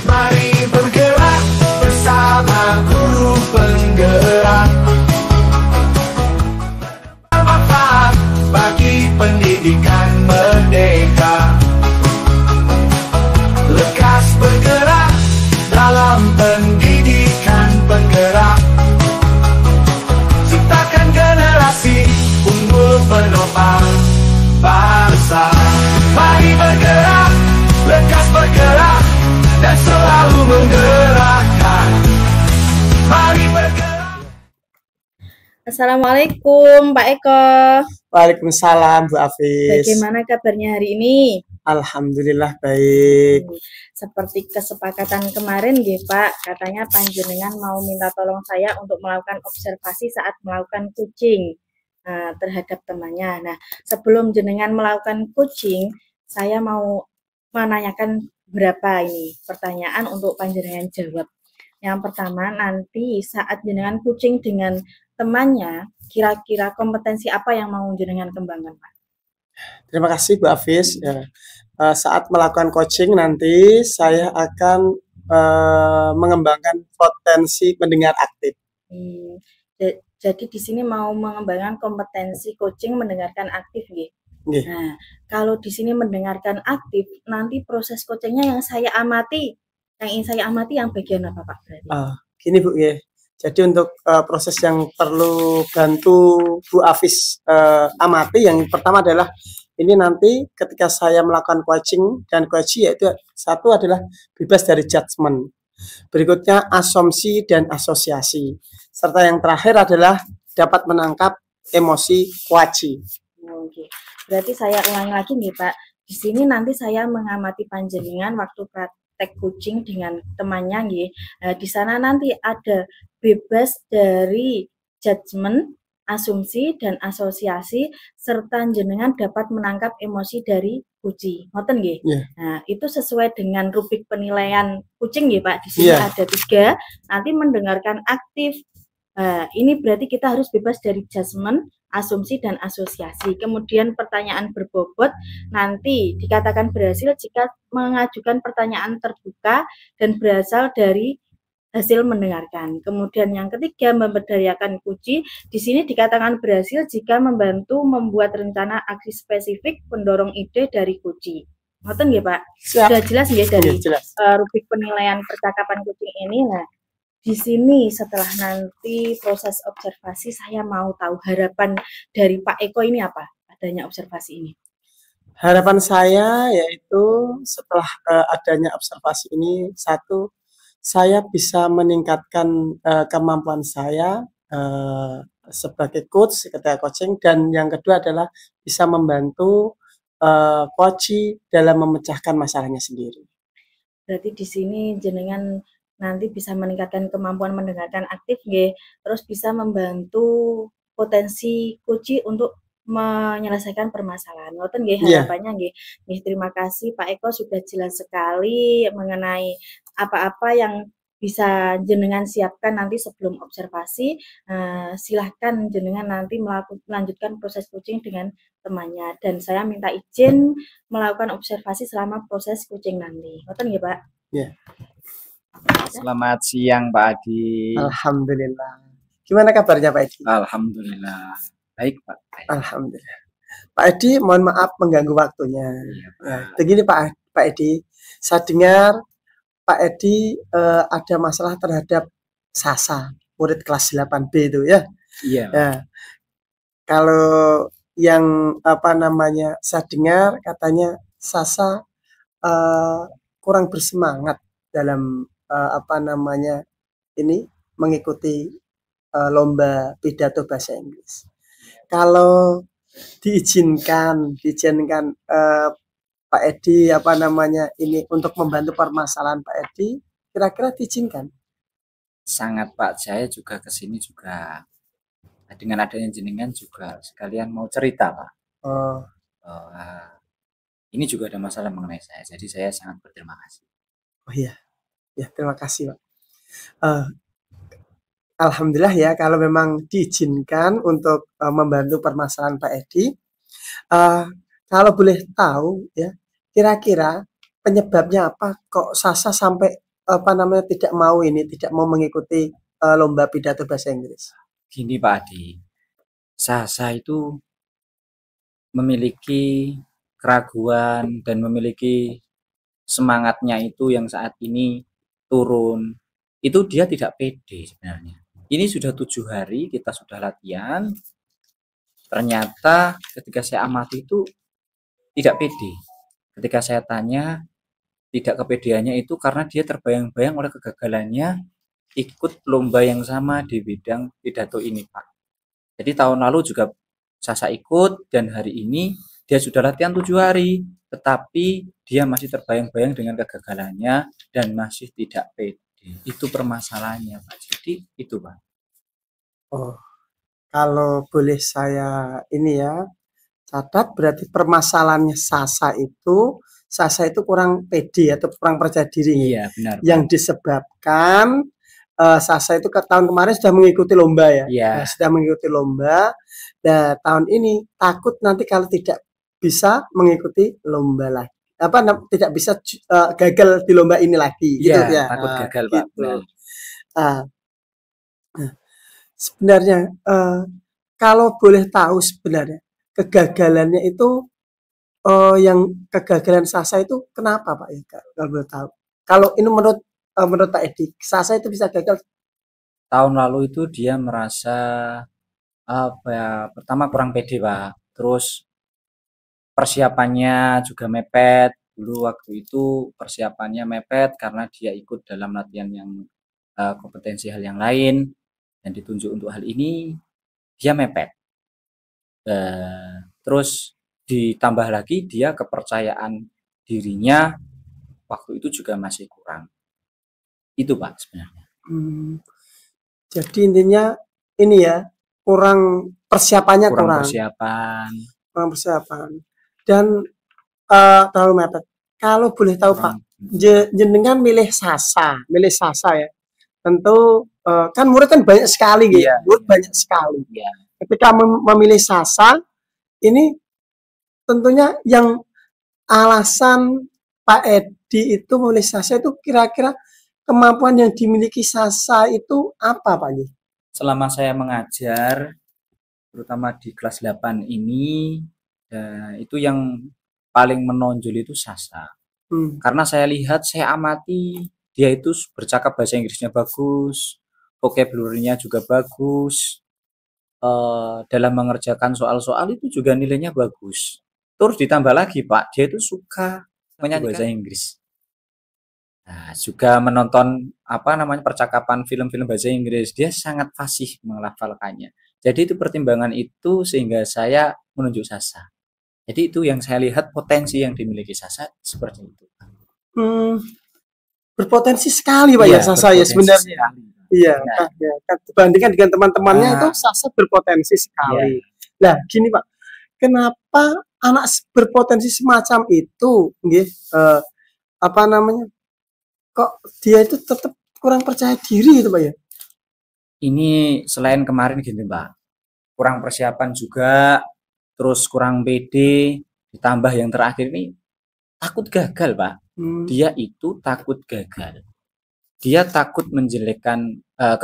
Mari bergerak bersama guru penggerak, bermanfaat bagi pendidikan merdeka. Lekas bergerak dalam pendidikan penggerak, ciptakan generasi unggul penopang bangsa. Mari bergerak, lekas bergerak, dan selalu menggerakkan. Mari bergerak. Assalamualaikum Pak Eko. Waalaikumsalam Bu Afis. Bagaimana kabarnya hari ini? Alhamdulillah baik. Seperti kesepakatan kemarin nggih Pak, katanya panjenengan mau minta tolong saya untuk melakukan observasi saat melakukan coaching terhadap temannya. Nah, sebelum jenengan melakukan coaching, saya mau menanyakan berapa ini pertanyaan untuk panjenengan jawab. Yang pertama, nanti saat jenengan coaching dengan temannya, kira-kira kompetensi apa yang mau jenengan kembangkan, Pak? Terima kasih Bu Afis. Ya. Saat melakukan coaching nanti saya akan mengembangkan potensi mendengar aktif. Jadi di sini mau mengembangkan kompetensi coaching mendengarkan aktif, nggih. Nah, kalau di sini mendengarkan aktif, nanti proses coachingnya yang saya amati, yang ingin saya amati yang bagian apa Pak? Gini Bu ya. Jadi untuk proses yang perlu bantu Bu Afis amati, yang pertama adalah ini nanti ketika saya melakukan coaching dan coaching, yaitu satu adalah bebas dari judgement, berikutnya asumsi dan asosiasi, serta yang terakhir adalah dapat menangkap emosi coaching. Oke. Berarti saya ulangi lagi nih Pak, di sini nanti saya mengamati panjenengan waktu praktek coaching dengan temannya nggih. Di sana nanti ada bebas dari judgement, asumsi dan asosiasi, serta jenengan dapat menangkap emosi dari coaching. Ngoten nggih? Yeah. Nah, itu sesuai dengan rubrik penilaian coaching nggih Pak. Di sini ada 3, nanti mendengarkan aktif. Ini berarti kita harus bebas dari judgement, asumsi dan asosiasi. Kemudian pertanyaan berbobot nanti dikatakan berhasil jika mengajukan pertanyaan terbuka dan berasal dari hasil mendengarkan. Kemudian yang ketiga, memberdayakan coaching. Di sini dikatakan berhasil jika membantu membuat rencana aksi spesifik pendorong ide dari coaching. Ngoten nggih Pak? Sudah jelas nggih dari rubrik penilaian percakapan coaching ini. Nah, di sini setelah nanti proses observasi, saya mau tahu harapan dari Pak Eko ini apa adanya observasi ini? Harapan saya yaitu setelah adanya observasi ini, satu, saya bisa meningkatkan kemampuan saya sebagai coach ketika coaching, dan yang kedua adalah bisa membantu coach dalam memecahkan masalahnya sendiri. Berarti di sini jenengan nanti bisa meningkatkan kemampuan mendengarkan aktif nggih, terus bisa membantu potensi coach untuk menyelesaikan permasalahan. Ngoten nggih harapannya nggih. Terima kasih Pak Eko, sudah jelas sekali mengenai apa-apa yang bisa jenengan siapkan nanti sebelum observasi. Silahkan jenengan nanti melanjutkan proses coaching dengan temannya, dan saya minta izin melakukan observasi selama proses coaching nanti. Ngoten nggih Pak? Iya. Selamat siang Pak Adi. Alhamdulillah. Gimana kabarnya Pak Edi? Alhamdulillah. Baik Pak. Alhamdulillah. Pak Edi, mohon maaf mengganggu waktunya. Begini Pak Edi, saya dengar Pak Edi ada masalah terhadap Sasa, murid kelas 8B itu ya. Iya. Ya. Kalau yang saya dengar katanya Sasa kurang bersemangat dalam ini mengikuti lomba pidato bahasa Inggris. Kalau diizinkan Pak Edi ini untuk membantu permasalahan Pak Edi, kira-kira diizinkan? Sangat Pak, saya juga kesini juga dengan adanya jenengan juga sekalian mau cerita Pak. Ini juga ada masalah mengenai saya, jadi saya sangat berterima kasih. Oh iya, ya terima kasih Pak. Alhamdulillah ya kalau memang diizinkan untuk membantu permasalahan Pak Edi. Kalau boleh tahu ya, kira-kira penyebabnya apa kok Sasa sampai tidak mau mengikuti lomba pidato bahasa Inggris? Gini Pak Adi, Sasa itu memiliki keraguan dan memiliki semangatnya itu yang saat ini turun. Itu dia tidak pede sebenarnya. Ini sudah 7 hari kita sudah latihan. Ternyata ketika saya amati itu tidak pede. Ketika saya tanya, tidak kepedeannya itu karena dia terbayang-bayang oleh kegagalannya ikut lomba yang sama di bidang pidato ini, Pak. Jadi tahun lalu juga Sasa ikut dan hari ini dia sudah latihan 7 hari, tetapi dia masih terbayang-bayang dengan kegagalannya dan masih tidak pede. Itu permasalahannya, Pak. Jadi itu, Pak. Oh, kalau boleh saya ini ya, catat berarti permasalahannya Sasa itu kurang pede atau kurang percaya diri. Iya, benar. Yang disebabkan Sasa itu tahun kemarin sudah mengikuti lomba ya. Iya. Sudah mengikuti lomba. Nah, tahun ini takut nanti kalau tidak bisa mengikuti lomba lagi. Tidak bisa gagal di lomba ini lagi gitu Iya, ya. takut gagal, Pak. Gitu. Benar. Sebenarnya kalau boleh tahu sebenarnya kegagalannya itu yang kegagalan Sasa itu kenapa Pak ya? Kalau boleh tahu. Kalau ini menurut Pak Edi, Sasa itu bisa gagal. Tahun lalu itu dia merasa apa ya? Pertama kurang pede, Pak. Terus persiapannya juga mepet. Dulu waktu itu persiapannya mepet karena dia ikut dalam latihan yang kompetensi hal yang lain dan ditunjuk untuk hal ini dia mepet. Terus ditambah lagi dia kepercayaan dirinya waktu itu juga masih kurang. Itu Pak sebenarnya. Jadi intinya ini ya, kurang persiapannya kurang. Kurang persiapan. Dan terlalu mepet. Kalau boleh tahu Pak, jenengan milih Sasa ya. Tentu kan murid kan banyak sekali gitu. Iya, murid banyak sekali. Iya. Ketika memilih Sasa, ini tentunya yang alasan Pak Edi itu memilih Sasa itu kira-kira kemampuan yang dimiliki Sasa itu apa Pak Edi? Selama saya mengajar, terutama di kelas 8 ini, itu yang paling menonjol itu Sasa. Karena saya lihat, saya amati, dia itu bercakap bahasa Inggrisnya bagus, vocabulary-nya juga bagus, dalam mengerjakan soal-soal itu juga nilainya bagus. Terus ditambah lagi Pak, dia itu suka menyanyi bahasa Inggris. Nah, juga menonton percakapan film-film bahasa Inggris, dia sangat fasih melafalkannya. Jadi itu pertimbangan itu sehingga saya menunjuk Sasa. Jadi itu yang saya lihat potensi yang dimiliki Sasa seperti itu. Berpotensi sekali Pak ya Sasa ya sebenarnya. Iya, dibandingkan dengan teman-temannya itu Sasa berpotensi sekali. Nah, gini Pak, kenapa anak berpotensi semacam itu, kok dia itu tetap kurang percaya diri itu Pak ya? Ini selain kemarin gini Pak, kurang persiapan juga, terus kurang pede, ditambah yang terakhir ini takut gagal Pak. Dia itu takut gagal. Dia takut menjelekkan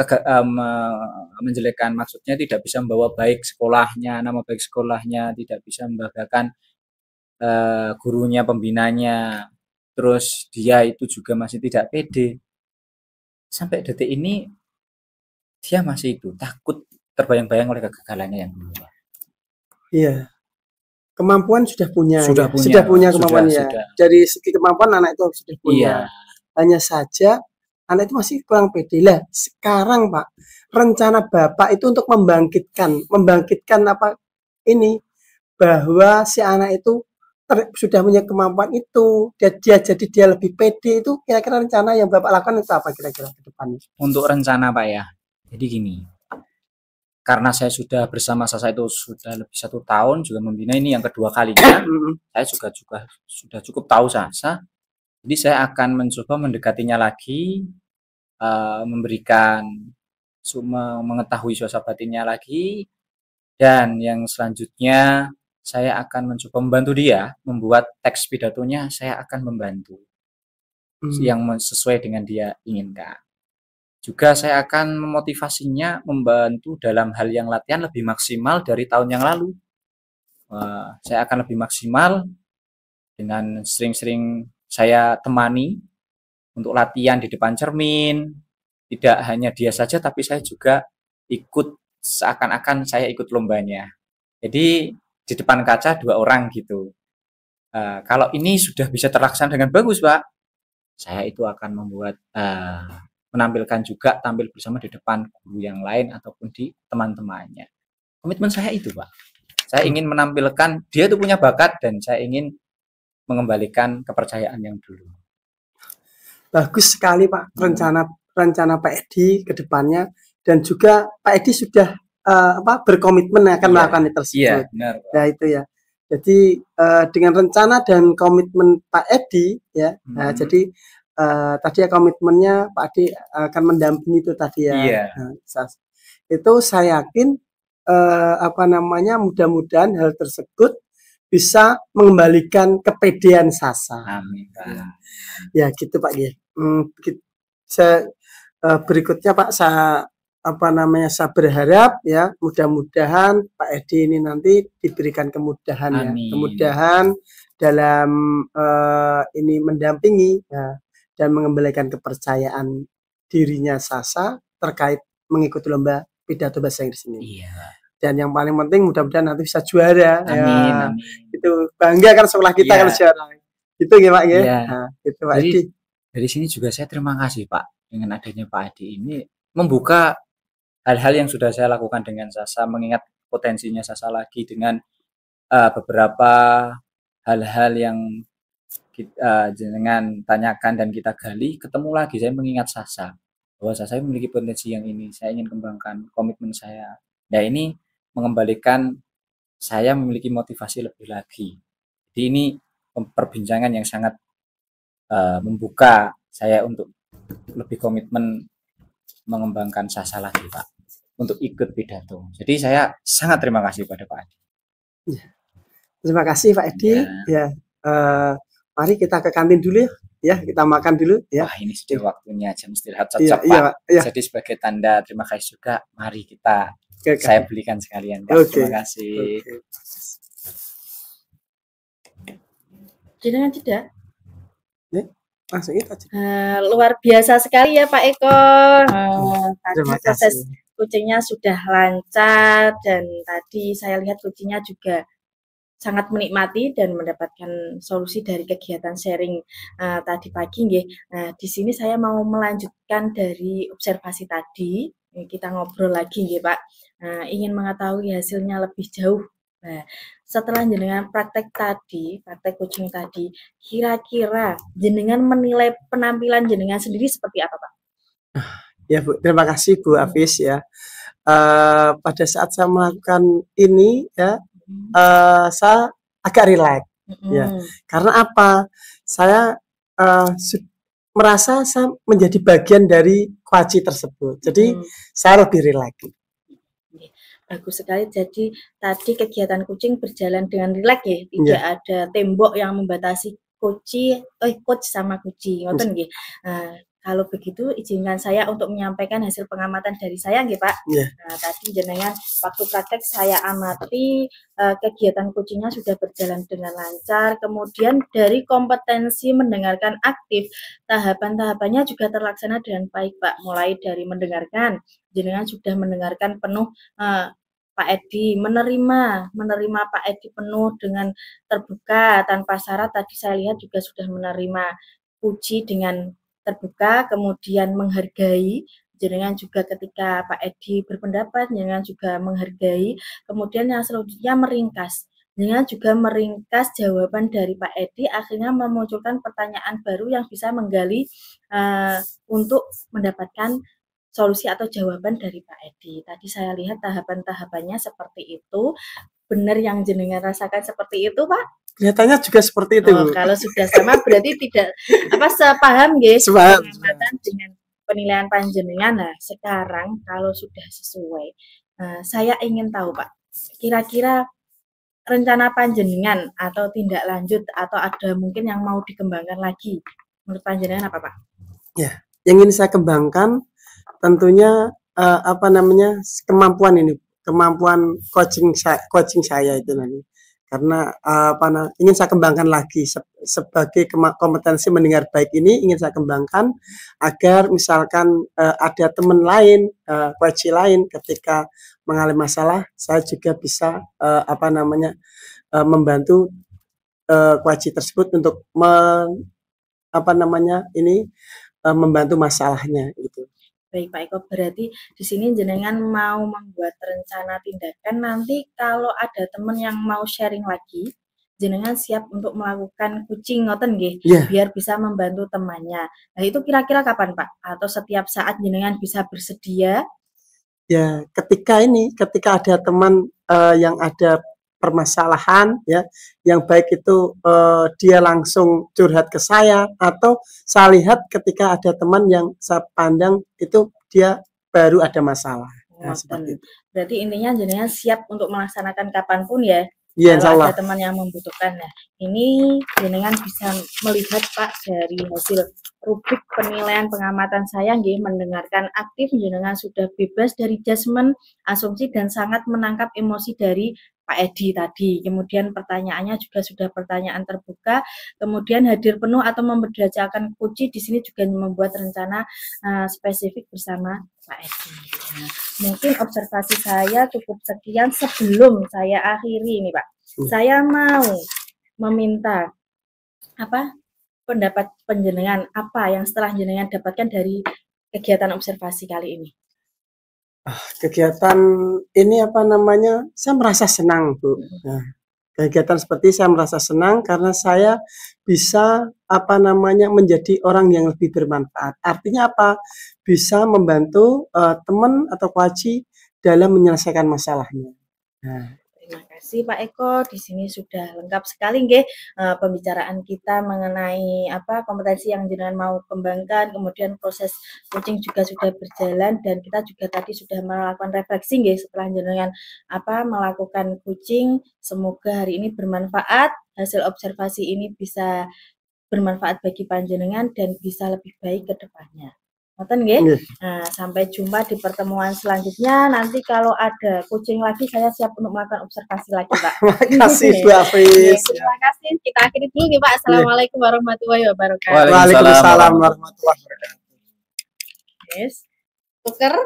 maksudnya tidak bisa membawa baik sekolahnya, nama baik sekolahnya, tidak bisa membanggakan gurunya, pembinanya. Terus dia itu juga masih tidak pede. Sampai detik ini dia masih itu takut terbayang-bayang oleh kegagalannya yang dulu. Iya. Kemampuan sudah punya kemampuan ya. Dari segi kemampuan anak itu sudah punya. Iya. Hanya saja anak itu masih kurang pede lah. Sekarang Pak, rencana Bapak itu untuk membangkitkan apa ini bahwa si anak itu sudah punya kemampuan itu, dia lebih pede itu. Kira-kira rencana yang Bapak lakukan itu apa kira-kira ke depannya? Untuk rencana Pak ya, jadi gini, karena saya sudah bersama Sasa itu sudah lebih 1 tahun juga membina ini yang kedua kalinya, saya juga sudah cukup tahu Sasa. Jadi saya akan mencoba mendekatinya lagi, mengetahui suasana batinnya lagi, dan yang selanjutnya saya akan mencoba membantu dia membuat teks pidatonya. Saya akan membantu. yang sesuai dengan dia inginkan. Juga saya akan memotivasinya membantu dalam hal yang latihan lebih maksimal dari tahun yang lalu. Saya akan lebih maksimal dengan sering-sering saya temani untuk latihan di depan cermin. Tidak hanya dia saja, tapi saya juga ikut, seakan-akan saya ikut lombanya. Jadi di depan kaca 2 orang gitu. Kalau ini sudah bisa terlaksana dengan bagus, Pak, saya itu akan membuat menampilkan juga tampil bersama di depan guru yang lain ataupun di teman-temannya. Komitmen saya itu, Pak. Saya ingin menampilkan dia itu punya bakat dan saya ingin mengembalikan kepercayaan yang dulu. Bagus sekali Pak rencana Pak Edi ke depannya, dan juga Pak Edi sudah berkomitmen akan melakukan itu tersebut. Iya, benar, Pak. Ya itu ya. Jadi dengan rencana dan komitmen Pak Edi ya, jadi tadi ya komitmennya Pak Edi akan mendampingi itu tadi ya. Iya. Itu saya yakin mudah-mudahan hal tersebut bisa mengembalikan kepedean Sasa. Amin, Pak. Ya gitu Pak ya. Berikutnya Pak, saya berharap ya mudah-mudahan Pak Edi ini nanti diberikan kemudahan. Amin. Ya, kemudahan dalam ini mendampingi ya, dan mengembalikan kepercayaan dirinya Sasa terkait mengikuti lomba pidato bahasa Inggris ini. Iya. Dan yang paling penting mudah-mudahan nanti bisa juara. Amin. Ya. Amin. Itu bangga kan sekolah kita kan juara. Gitu ya Pak ya. Nah, itu Pak Edi. Dari sini juga saya terima kasih Pak, dengan adanya Pak Edi ini membuka hal-hal yang sudah saya lakukan dengan Sasa, mengingat potensinya Sasa lagi dengan beberapa hal-hal yang kita jenengan tanyakan dan kita gali, ketemu lagi saya mengingat Sasa bahwa Sasa memiliki potensi yang ini, saya ingin kembangkan komitmen saya. Nah ini mengembalikan saya memiliki motivasi lebih lagi. Jadi ini perbincangan yang sangat membuka saya untuk lebih komitmen mengembangkan Sasa lagi Pak, untuk ikut pidato. Jadi saya sangat terima kasih pada Pak Edi. Ya. Terima kasih Pak Edi. Ya, mari kita ke kantin dulu ya, kita makan dulu ya. Wah ini sudah waktunya jam istirahat cocok Pak. Jadi sebagai tanda terima kasih juga, mari kita saya belikan sekalian Pak. Terima kasih. Jangan tidak. Langsung itu aja. Luar biasa sekali ya Pak Eko. Tadi proses kucingnya sudah lancar dan tadi saya lihat kucingnya juga sangat menikmati dan mendapatkan solusi dari kegiatan sharing tadi pagi nggih. Di sini saya mau melanjutkan dari observasi tadi. Kita ngobrol lagi nggih Pak. Ingin mengetahui hasilnya lebih jauh. Nah, setelah jenengan praktek kucing tadi, kira-kira jenengan menilai penampilan jenengan sendiri seperti apa Pak? Ya Bu, terima kasih Bu Afis ya. Pada saat saya melakukan ini ya, saya agak rileks ya. Karena apa? Saya merasa saya menjadi bagian dari kuaci tersebut. Jadi saya lebih rileks. Bagus sekali. Jadi tadi kegiatan kucing berjalan dengan rileks ya, tidak ada tembok yang membatasi coach sama kucing. Ngoten nggih. Kalau begitu izinkan saya untuk menyampaikan hasil pengamatan dari saya nggih Pak. Nah, tadi jenengan waktu praktek saya amati kegiatan kucingnya sudah berjalan dengan lancar. Kemudian dari kompetensi mendengarkan aktif, tahapan-tahapannya juga terlaksana dengan baik Pak. Mulai dari mendengarkan, jenengan sudah mendengarkan penuh Pak Edi, menerima Pak Edi penuh dengan terbuka tanpa syarat. Tadi saya lihat juga sudah menerima puji dengan terbuka, kemudian menghargai. Jenengan juga ketika Pak Edi berpendapat, jenengan juga menghargai. Kemudian yang selanjutnya meringkas. Jenengan juga meringkas jawaban dari Pak Edi, akhirnya memunculkan pertanyaan baru yang bisa menggali untuk mendapatkan solusi atau jawaban dari Pak Edi. Tadi saya lihat tahapan-tahapannya seperti itu. Benar yang jenengan rasakan seperti itu, Pak? Kelihatannya juga seperti itu. Kalau sudah sama berarti tidak sepaham nggih pengamatan dengan penilaian panjenengan. Nah, sekarang kalau sudah sesuai, saya ingin tahu Pak, kira-kira rencana panjenengan atau tindak lanjut atau ada mungkin yang mau dikembangkan lagi Menurut panjenengan apa, Pak? Ya, yang ingin saya kembangkan tentunya apa namanya kemampuan ini, kemampuan coaching saya itu nanti. Karena ingin saya kembangkan lagi sebagai kompetensi mendengar baik ini ingin saya kembangkan agar misalkan ada teman lain, coach lain ketika mengalami masalah, saya juga bisa membantu coach tersebut untuk membantu masalahnya gitu. Baik Pak Eko, berarti di sini jenengan mau membuat rencana tindakan nanti kalau ada teman yang mau sharing lagi, jenengan siap untuk melakukan coaching ngoten nggih, biar bisa membantu temannya. Nah, itu kira-kira kapan Pak? Atau setiap saat jenengan bisa bersedia? Ya, ketika ada teman yang ada permasalahan ya, yang baik itu dia langsung curhat ke saya atau saya lihat ketika ada teman yang saya pandang itu dia baru ada masalah. Nah, seperti itu. Berarti intinya jenengan siap untuk melaksanakan kapanpun ya. Ya, kalau ada teman yang membutuhkan. Nah, ini jenengan bisa melihat Pak dari hasil rubrik penilaian pengamatan saya nggih, mendengarkan aktif, jenengan sudah bebas dari judgement, asumsi dan sangat menangkap emosi dari Pak Edi tadi. Kemudian pertanyaannya juga sudah pertanyaan terbuka. Kemudian hadir penuh atau memberdayakan kunci di sini juga membuat rencana spesifik bersama Pak Edi. Nah, mungkin observasi saya cukup sekian sebelum saya akhiri ini Pak. Saya mau meminta pendapat penjenengan apa yang setelah jenengan dapatkan dari kegiatan observasi kali ini. Kegiatan ini saya merasa senang Bu. Nah, kegiatan seperti saya merasa senang karena saya bisa menjadi orang yang lebih bermanfaat. Artinya apa? Bisa membantu teman atau coach dalam menyelesaikan masalahnya. Nah, terima kasih Pak Eko, di sini sudah lengkap sekali nggih pembicaraan kita mengenai kompetensi yang jenengan mau kembangkan, kemudian proses coaching juga sudah berjalan dan kita juga tadi sudah melakukan refleksi nggih setelah jenengan melakukan coaching. Semoga hari ini bermanfaat, hasil observasi ini bisa bermanfaat bagi panjenengan dan bisa lebih baik ke depannya. Ngoten nggih. Nah, sampai jumpa di pertemuan selanjutnya. Nanti kalau ada coaching lagi saya siap untuk melakukan observasi lagi, Pak. Terima kasih Bu Hafiz. Terima kasih. Kita akhiri dulu nih, Pak. Assalamualaikum warahmatullahi wabarakatuh. Waalaikumsalam warahmatullahi wabarakatuh. Yes. Tuker.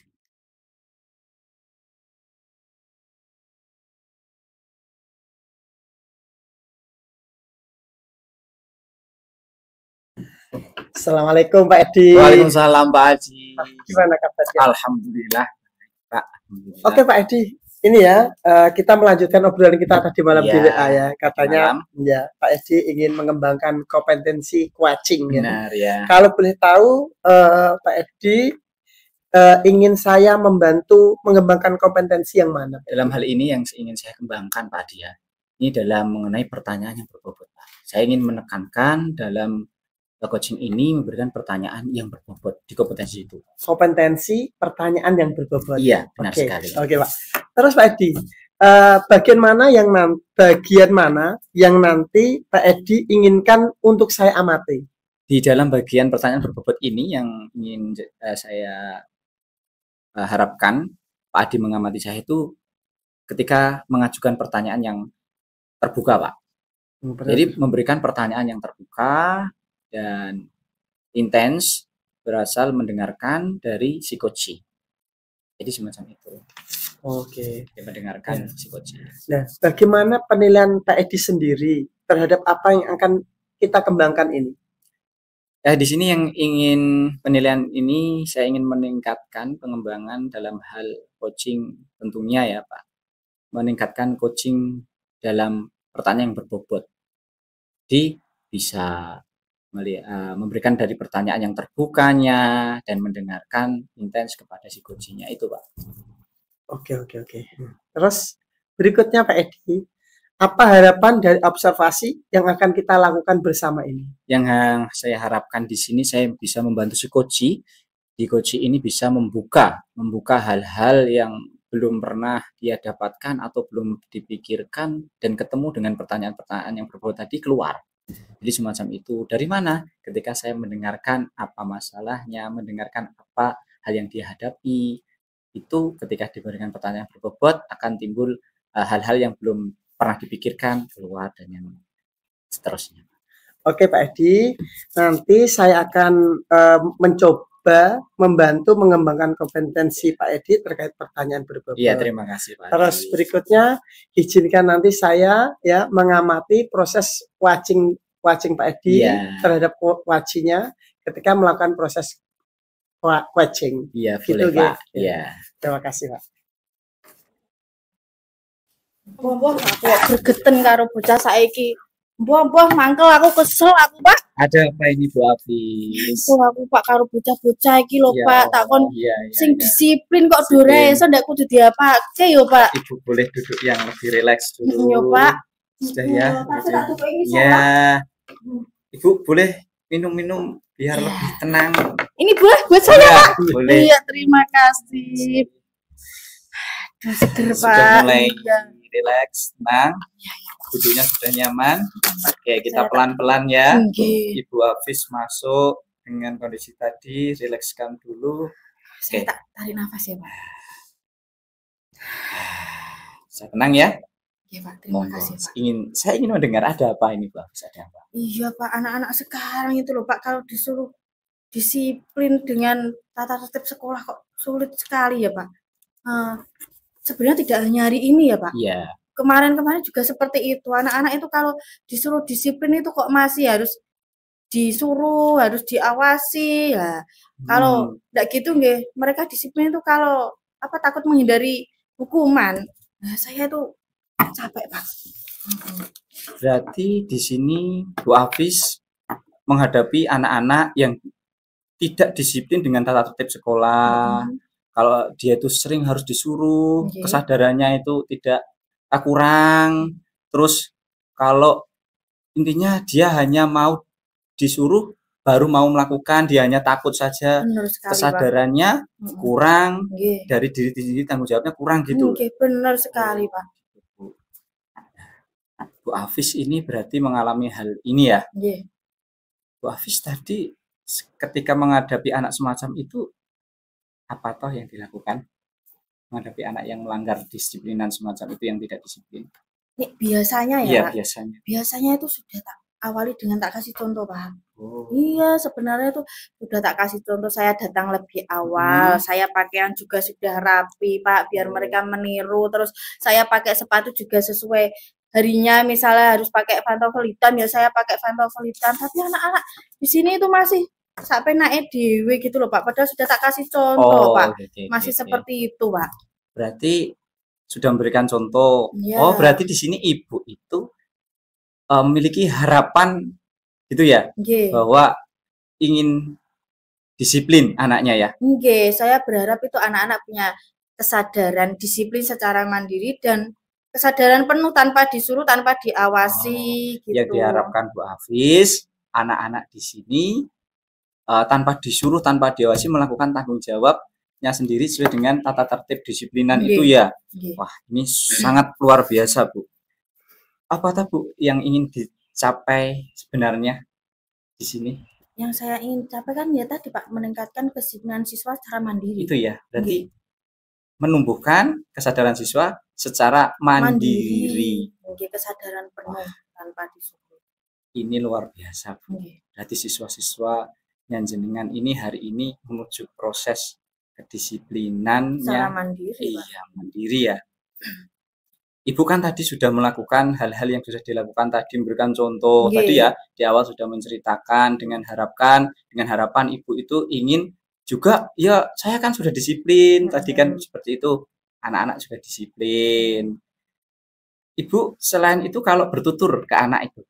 Assalamualaikum Pak Edi. Waalaikumsalam Pak Haji. Gimana kabarnya? Alhamdulillah, Pak. Alhamdulillah. Oke Pak Edi, ini ya kita melanjutkan obrolan kita tadi malam di WA ya. Katanya ya Pak Edi ingin mengembangkan kompetensi coaching. Benar ya. Kalau boleh tahu Pak Edi ingin saya membantu mengembangkan kompetensi yang mana? Dalam hal ini yang ingin saya kembangkan Pak Edi ya. Ini dalam mengenai pertanyaan yang berbobot Pak. Saya ingin menekankan dalam coaching ini memberikan pertanyaan yang berbobot di kompetensi itu. Kompetensi pertanyaan yang berbobot. Iya, benar sekali. Oke, Pak. Terus Pak Edi, bagian mana yang nanti Pak Edi inginkan untuk saya amati? Di dalam bagian pertanyaan berbobot ini yang ingin saya harapkan Pak Edi mengamati saya itu ketika mengajukan pertanyaan yang terbuka, Pak. Jadi memberikan pertanyaan yang terbuka dan intens berasal mendengarkan dari si coach. Jadi semacam itu. Oke. Mendengarkan si coach. Nah, bagaimana penilaian Pak Edi sendiri terhadap apa yang akan kita kembangkan ini? Di sini yang ingin penilaian ini saya ingin meningkatkan pengembangan dalam hal coaching tentunya ya Pak. Meningkatkan coaching dalam pertanyaan yang berbobot. Jadi bisa memberikan dari pertanyaan yang terbukanya dan mendengarkan intens kepada si coachnya itu Pak. Oke. Terus berikutnya Pak Edi, apa harapan dari observasi yang akan kita lakukan bersama ini? Yang saya harapkan di sini saya bisa membantu si coach. Di coach ini bisa membuka hal-hal yang belum pernah dia dapatkan atau belum dipikirkan dan ketemu dengan pertanyaan-pertanyaan yang berbobot tadi keluar. Jadi semacam itu. Dari mana? Ketika saya mendengarkan apa masalahnya, mendengarkan apa hal yang dia hadapi, itu ketika diberikan pertanyaan berbobot akan timbul hal-hal yang belum pernah dipikirkan keluar dan yang seterusnya. Oke Pak Edi, nanti saya akan mencoba membantu mengembangkan kompetensi Pak Edi terkait pertanyaan berbobot. Iya, terima kasih Pak. Terus berikutnya izinkan nanti saya ya mengamati proses watching Pak Edi terhadap wajinya ketika melakukan proses watching. Iya, gitu, boleh Pak. Iya. Terima kasih Pak. Wah, aku bergeten karo bocah saiki. Mbah mangkel aku kesel aku Pak. Ada apa ini Bu Afis? Aku Pak karo bocah-bocah iki lho Pak, takon sing disiplin kok dore iso ndak kudu diapake yo Pak. Ibu boleh duduk yang lebih rileks dulu. Yo Pak. Sudah ya. Ya. Ibu boleh minum-minum biar lebih tenang. Ini boleh buat saya Pak. Boleh. Iya, terima kasih. Seger Pak. Sudah mulai rileks, tenang. Duduknya sudah nyaman. Oke, kita pelan-pelan ya. Ibu Hafiz masuk dengan kondisi tadi, rilekskan dulu. Saya tak tarik nafas ya Pak. Saya tenang ya. Iya Pak, terima kasih Pak. Saya ingin mendengar ada apa ini Bu Hafiz, ada apa? Iya Pak, anak-anak sekarang itu loh Pak, kalau disuruh disiplin dengan tata tertib sekolah kok sulit sekali ya Pak. Sebenarnya tidak hanya hari ini ya Pak. Iya. Kemarin-kemarin juga seperti itu. Anak-anak itu kalau disuruh disiplin itu kok masih harus disuruh, harus diawasi ya. Kalau enggak gitu nggih, mereka disiplin itu kalau takut menghindari hukuman. Nah, saya itu capek, Pak. Berarti di sini Bu Hafiz menghadapi anak-anak yang tidak disiplin dengan tata tertib sekolah. Kalau dia itu sering harus disuruh, kesadarannya itu tidak kurang. Terus kalau intinya dia hanya mau disuruh baru mau melakukan, dia hanya takut saja. Sekali, kesadarannya Pak. Kurang dari diri sendiri, tanggung jawabnya kurang gitu. Benar sekali Pak. Bu Hafiz ini berarti mengalami hal ini ya. Bu Hafiz tadi ketika menghadapi anak semacam itu apa toh yang dilakukan? Menghadapi anak yang melanggar disiplinan semacam itu yang tidak disiplin. Biasanya ya. Iya, biasanya. Biasanya itu sudah tak awali dengan tak kasih contoh, Pak. Iya, sebenarnya itu sudah tak kasih contoh. Saya datang lebih awal, saya pakaian juga sudah rapi, Pak, biar mereka meniru. Terus saya pakai sepatu juga sesuai harinya, misalnya harus pakai pantofel hitam, ya saya pakai pantofel hitam. Tapi anak-anak di sini itu masih sampai naik dewe gitu loh Pak, padahal sudah tak kasih contoh Pak, masih seperti itu Pak. Berarti sudah memberikan contoh. Berarti di sini ibu itu memiliki harapan gitu ya, bahwa ingin disiplin anaknya ya. Saya berharap itu anak-anak punya kesadaran disiplin secara mandiri dan kesadaran penuh tanpa disuruh, tanpa diawasi gitu. Yang diharapkan Bu Hafiz, anak-anak di sini tanpa disuruh, tanpa diawasi melakukan tanggung jawabnya sendiri sesuai dengan tata tertib disiplinan itu ya. Wah, ini sangat luar biasa Bu. Apa Bu yang ingin dicapai sebenarnya di sini? Yang saya ingin capai kan ya tadi Pak, meningkatkan kedisiplinan siswa secara mandiri. Itu ya, berarti menumbuhkan kesadaran siswa secara mandiri. Kesadaran penuh tanpa disuruh. Ini luar biasa Bu. Berarti siswa-siswa yang jenengan ini hari ini menuju proses kedisiplinannya secara mandiri. Iya, mandiri ya. Ibu kan tadi sudah melakukan hal-hal yang sudah dilakukan tadi, memberikan contoh tadi ya, di awal sudah menceritakan dengan harapan ibu itu ingin juga ya saya kan sudah disiplin tadi kan seperti itu, anak-anak sudah disiplin. Ibu selain itu kalau bertutur ke anak itu,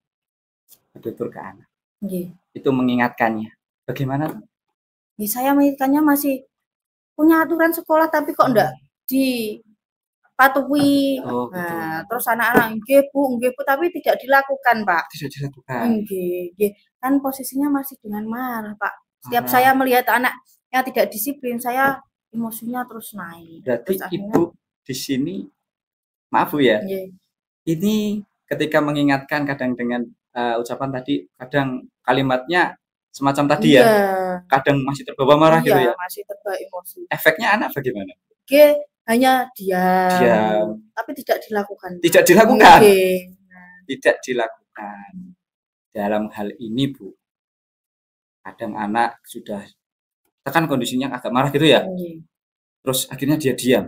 itu mengingatkannya bagaimana? Saya mengingatkannya masih punya aturan sekolah tapi kok enggak dipatuhi. Terus anak-anak nggih Bu, tapi tidak dilakukan, Pak. Tidak dilakukan. Kan posisinya masih dengan marah, Pak. Setiap saya melihat anak yang tidak disiplin, saya emosinya terus naik. Berarti terus Ibu di sini maaf Bu ya. Ini ketika mengingatkan kadang dengan ucapan tadi kadang kalimatnya semacam tadi ya, Iya, kadang masih terbawa marah gitu iya ya. masih terbawa emosi. Efeknya anak bagaimana? Oke, hanya diam, Diam, tapi tidak dilakukan. tidak dilakukan, Oke. tidak dilakukan. Dalam hal ini Bu, kadang anak sudah tekan kondisinya agak marah gitu ya, Oke. terus akhirnya dia diam.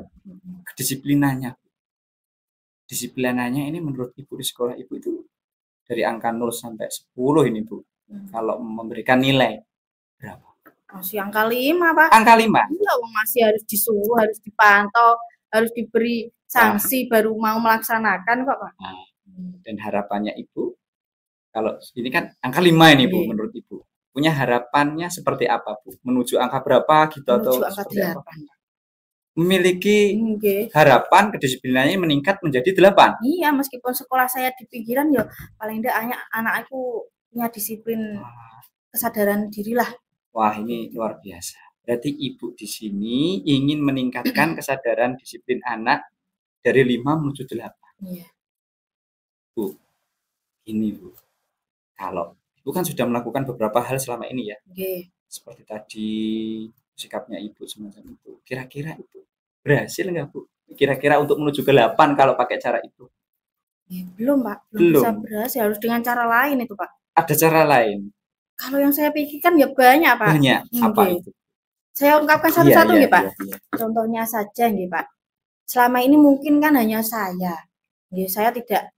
Disiplinannya ini menurut Ibu di sekolah Ibu itu dari angka 0 sampai 10 ini Bu, kalau memberikan nilai berapa? Masih angka 5 Pak. Angka 5. Iya, masih harus disuruh, harus dipantau, harus diberi sanksi baru mau melaksanakan kok Pak. Nah, dan harapannya Ibu, kalau ini kan angka 5 ini Bu, Oke. menurut Ibu, punya harapannya seperti apa Bu? Menuju angka berapa gitu atau Menuju angka seperti apa? 8. Memiliki Oke. harapan kedisiplinannya meningkat menjadi 8. Iya, meskipun sekolah saya di pinggiran ya paling tidak anak aku punya disiplin kesadaran diri lah. Wah, ini luar biasa. Berarti Ibu di sini ingin meningkatkan kesadaran disiplin anak dari 5 menuju 8. Iya. Bu, ini Bu. Kalau Ibu kan sudah melakukan beberapa hal selama ini ya. Oke. Seperti tadi sikapnya Ibu semacam itu. Kira-kira itu berhasil nggak Bu? Kira-kira untuk menuju ke 8 kalau pakai cara itu? Ya, belum Pak, belum bisa Belum. berhasil, harus dengan cara lain itu Pak. Ada cara lain? Kalau yang saya pikirkan ya banyak Pak. Banyak. Apa Oke. itu? Saya ungkapkan satu-satu Iya, nih Pak. iya. Contohnya saja nih Pak. Selama ini mungkin kan hanya saya. Ya, saya tidak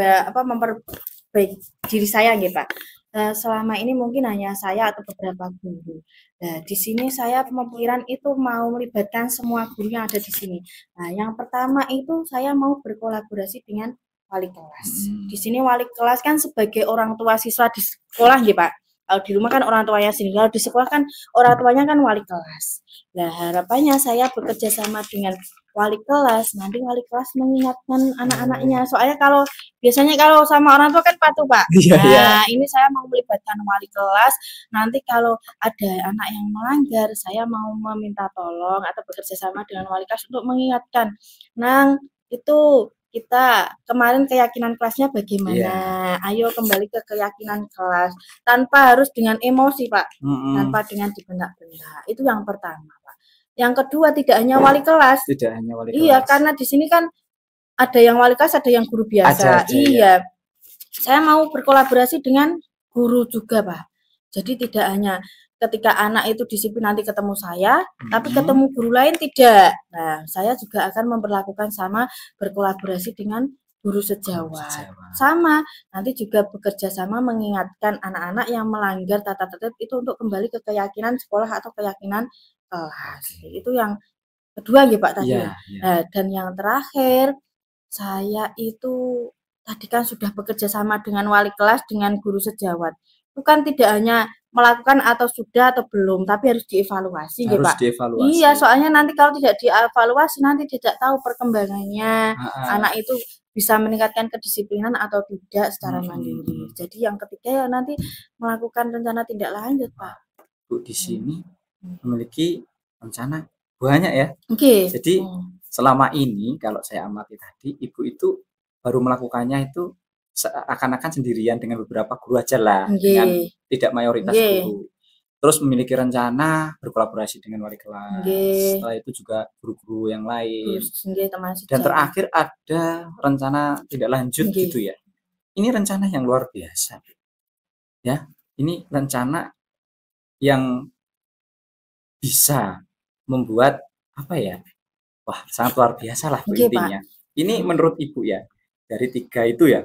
memperbaiki diri saya nih Pak. Selama ini mungkin hanya saya atau beberapa guru. Nah, di sini saya pemikiran itu mau melibatkan semua guru yang ada di sini. Nah, yang pertama itu saya mau berkolaborasi dengan wali kelas. Di sini wali kelas kan sebagai orang tua siswa di sekolah nih Pak. Kalau di rumah kan orang tuanya sendiri, kalau di sekolah kan orang tuanya kan wali kelas. Nah, harapannya saya bekerja sama dengan wali kelas, nanti wali kelas mengingatkan anak-anaknya. Soalnya biasanya kalau sama orang tua kan patuh Pak. Iya, iya. Nah, ini saya mau melibatkan wali kelas. Nanti kalau ada anak yang melanggar, saya mau meminta tolong atau bekerja sama dengan wali kelas untuk mengingatkan. Nang, itu kita kemarin keyakinan kelasnya bagaimana? Ayo kembali ke keyakinan kelas tanpa harus dengan emosi Pak, tanpa dengan dibentak-bentak. Itu yang pertama Pak. Yang kedua tidak hanya wali kelas. Tidak hanya wali kelas. Iya, karena di sini kan ada yang wali kelas, ada yang guru biasa. Iya. Saya mau berkolaborasi dengan guru juga Pak. Jadi tidak hanya ketika anak itu disiplin nanti ketemu saya, tapi ketemu guru lain tidak. Nah, saya juga akan memperlakukan sama berkolaborasi dengan guru sejawat. Sama, nanti juga bekerja sama mengingatkan anak-anak yang melanggar tata tertib itu untuk kembali ke keyakinan sekolah atau keyakinan kelas. Itu yang kedua ya Pak tadi. Nah, dan yang terakhir, saya itu tadi kan sudah bekerja sama dengan wali kelas, dengan guru sejawat. Bukan tidak hanya melakukan atau sudah atau belum, tapi harus dievaluasi ya Pak. Iya, soalnya nanti kalau tidak dievaluasi nanti tidak tahu perkembangannya. Anak itu bisa meningkatkan kedisiplinan atau tidak secara mandiri. Jadi yang ketiga ya nanti melakukan rencana tindak lanjut Pak. Bu di sini memiliki rencana banyak ya. Oke. Jadi selama ini kalau saya amati tadi, Ibu itu baru melakukannya itu seakan-akan sendirian dengan beberapa guru aja lah, dengan tidak mayoritas guru. Terus memiliki rencana berkolaborasi dengan wali kelas. Setelah itu juga guru-guru yang lain. Dan terakhir ada rencana tidak lanjut gitu ya. Ini rencana yang luar biasa. Ya, ini rencana yang bisa membuat apa ya? Wah, sangat luar biasa lah intinya. Ini menurut Ibu ya, dari 3 itu ya.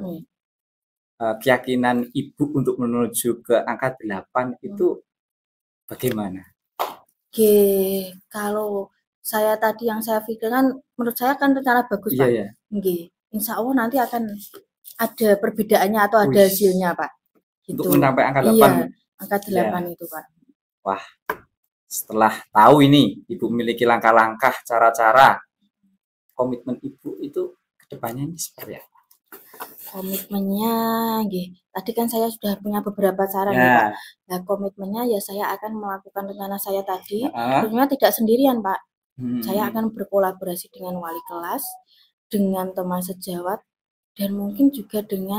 Keyakinan Ibu untuk menuju ke angka 8 itu bagaimana? Oke, kalau saya tadi yang saya pikirkan menurut saya kan rencana bagus Pak. Iya. Insya Allah nanti akan ada perbedaannya atau ada hasilnya Pak. Gitu. Untuk mencapai angka 8. Iya, angka 8 itu Pak. Wah, setelah tahu ini Ibu memiliki langkah-langkah, cara-cara, komitmen Ibu itu kedepannya ini seperti apa? Komitmennya, tadi kan saya sudah punya beberapa saran ya Pak. Nah, komitmennya ya saya akan melakukan rencana saya tadi, tentunya tidak sendirian Pak. Saya akan berkolaborasi dengan wali kelas, dengan teman sejawat, dan mungkin juga dengan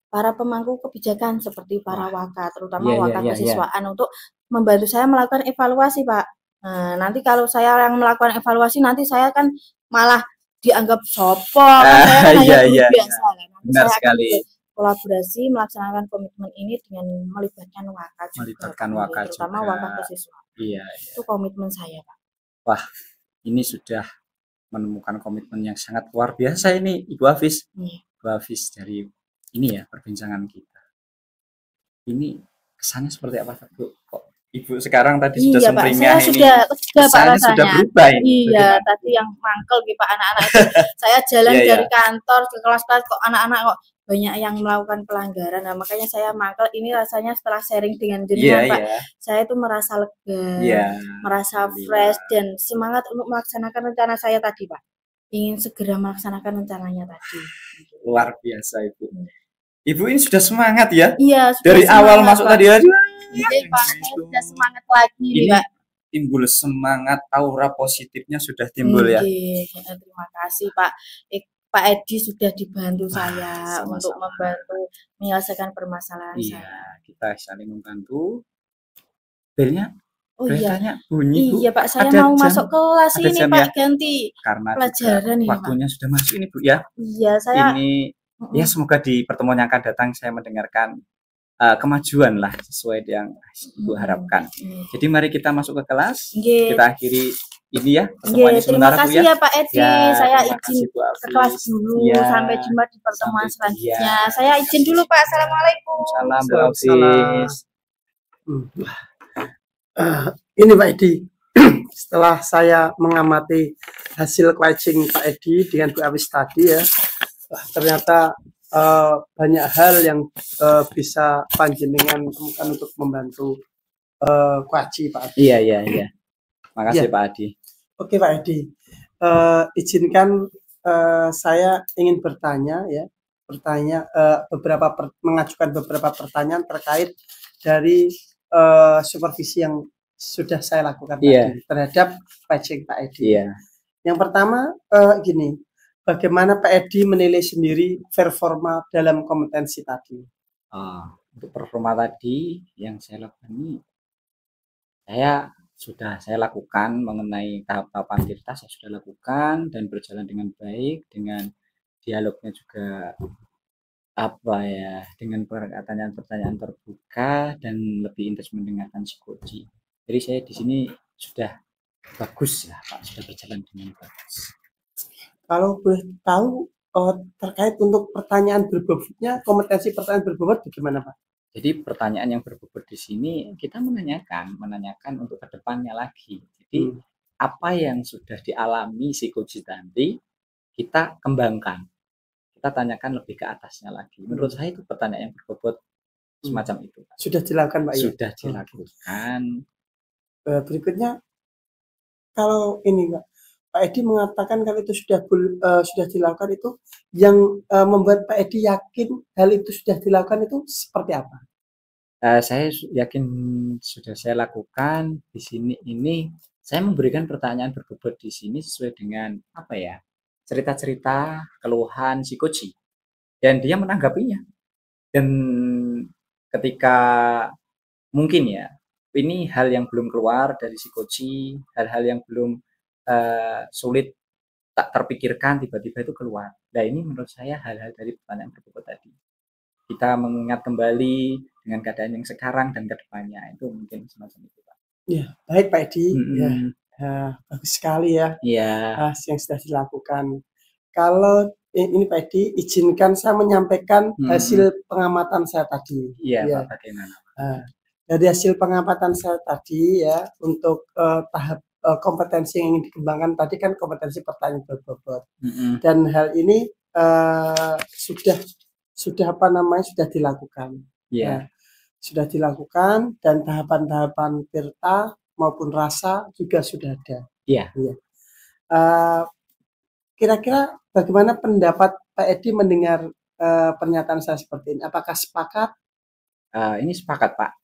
para pemangku kebijakan seperti para waka, terutama Iya, waka iya, iya. kesiswaan untuk membantu saya melakukan evaluasi, Pak. Nanti kalau saya yang melakukan evaluasi nanti saya kan malah dianggap sopo, kan saya kan hanya guru biasa kan. Nanti Benar saya akan sekali. kolaborasi melaksanakan komitmen ini dengan melibatkan waka juga, Melibatkan Pak, waka terutama juga. waka kesiswaan. Iya, Itu komitmen saya, Pak. Wah, ini sudah menemukan komitmen yang sangat luar biasa ini, Ibu Hafiz. Ibu Hafiz dari ini ya perbincangan kita. Ini kesannya seperti apa, Bu? Kok Ibu sekarang tadi sudah sumringah Pak, saya sudah lega, Pak, rasanya. Sudah berubah ini. Iya, tadi yang mangkel gitu, Pak, anak-anak itu. Saya jalan dari kantor ke kelas-kelas kok anak-anak kok banyak yang melakukan pelanggaran. Nah, makanya saya mangkel. Ini rasanya setelah sharing dengan jenengan, Pak, saya itu merasa lega, merasa fresh dan semangat untuk melaksanakan rencana saya tadi, Pak. Ingin segera melaksanakan rencananya tadi. Luar biasa, Ibu. Ibu ini sudah semangat ya? Iya, sudah dari semangat, awal masuk Pak. tadi aja. Iya, Pak, saya sudah semangat lagi, ini, Pak. Timbul semangat, aura positifnya sudah timbul ya. Terima kasih, Pak. Pak Edi sudah dibantu saya untuk membantu menyelesaikan permasalahan saya. Kita saling membantu. Belnya bunyi, Bu. Iya, Pak, saya mau masuk kelas ini, Pak, ganti karena pelajaran ini, waktunya sudah masuk ini, Bu ya. Iya, saya ini ya semoga di pertemuan yang akan datang saya mendengarkan kemajuan lah sesuai yang Ibu harapkan. Jadi mari kita masuk ke kelas. Kita akhiri ini ya pertemuannya sementara, Bu ya. Terima kasih ya Pak Edi. Saya izin ke kelas dulu. Sampai jumpa di pertemuan selanjutnya. Saya izin dulu, Pak. Assalamualaikum. Salam Bu Hafiz. Ini Pak Edi. Setelah saya mengamati hasil coaching Pak Edi dengan Bu Hafiz tadi ya, ternyata banyak hal yang bisa panjenengan temukan untuk membantu coaching Pak Edi. Iya. Makasih Pak Adi. Oke Pak Edi, izinkan saya ingin bertanya ya, mengajukan beberapa pertanyaan terkait dari supervisi yang sudah saya lakukan tadi terhadap coaching Pak Edi. Yang pertama gini. Bagaimana Pak Edi menilai sendiri performa dalam kompetensi tadi? Untuk performa tadi yang saya lakukan ini, saya lakukan mengenai tahap-tahapan tirta saya sudah lakukan dan berjalan dengan baik, dengan dialognya juga dengan pertanyaan terbuka dan lebih intens mendengarkan psikologi. Jadi saya di sini sudah bagus ya Pak, sudah berjalan dengan bagus. Kalau boleh tahu terkait untuk pertanyaan berbobotnya, kompetensi pertanyaan berbobot bagaimana Pak? Jadi pertanyaan yang berbobot di sini kita menanyakan untuk kedepannya lagi. Jadi apa yang sudah dialami psikologi tadi kita kembangkan, kita tanyakan lebih ke atasnya lagi. Menurut saya itu pertanyaan yang berbobot semacam itu. Sudah dilakukan Pak? Sudah dilakukan. Berikutnya kalau ini Pak Edi mengatakan kalau itu sudah dilakukan, itu yang membuat Pak Edi yakin hal itu sudah dilakukan itu seperti apa? Saya yakin sudah saya lakukan di sini. Ini saya memberikan pertanyaan berbobot di sini sesuai dengan cerita-cerita keluhan psikoji dan dia menanggapinya. Dan ketika mungkin ya ini hal yang belum keluar dari psikoji, hal-hal yang belum sulit tak terpikirkan tiba-tiba itu keluar. Nah ini menurut saya hal-hal dari pertanyaan berbobot tadi. Kita mengingat kembali dengan keadaan yang sekarang dan kedepannya, itu mungkin semacam itu Pak. Ya baik Pak Edi, bagus sekali ya yang sudah dilakukan. Kalau ini Pak Edi, izinkan saya menyampaikan hasil pengamatan saya tadi. Iya Pak, bagaimana? Dari hasil pengamatan saya tadi ya untuk tahap kompetensi yang ingin dikembangkan tadi kan kompetensi pertanyaan berbobot dan hal ini sudah dilakukan sudah dilakukan dan tahapan-tahapan tirta maupun rasa juga sudah ada. Kira-kira bagaimana pendapat Pak Edi mendengar pernyataan saya seperti ini? Apakah sepakat? Ini sepakat Pak.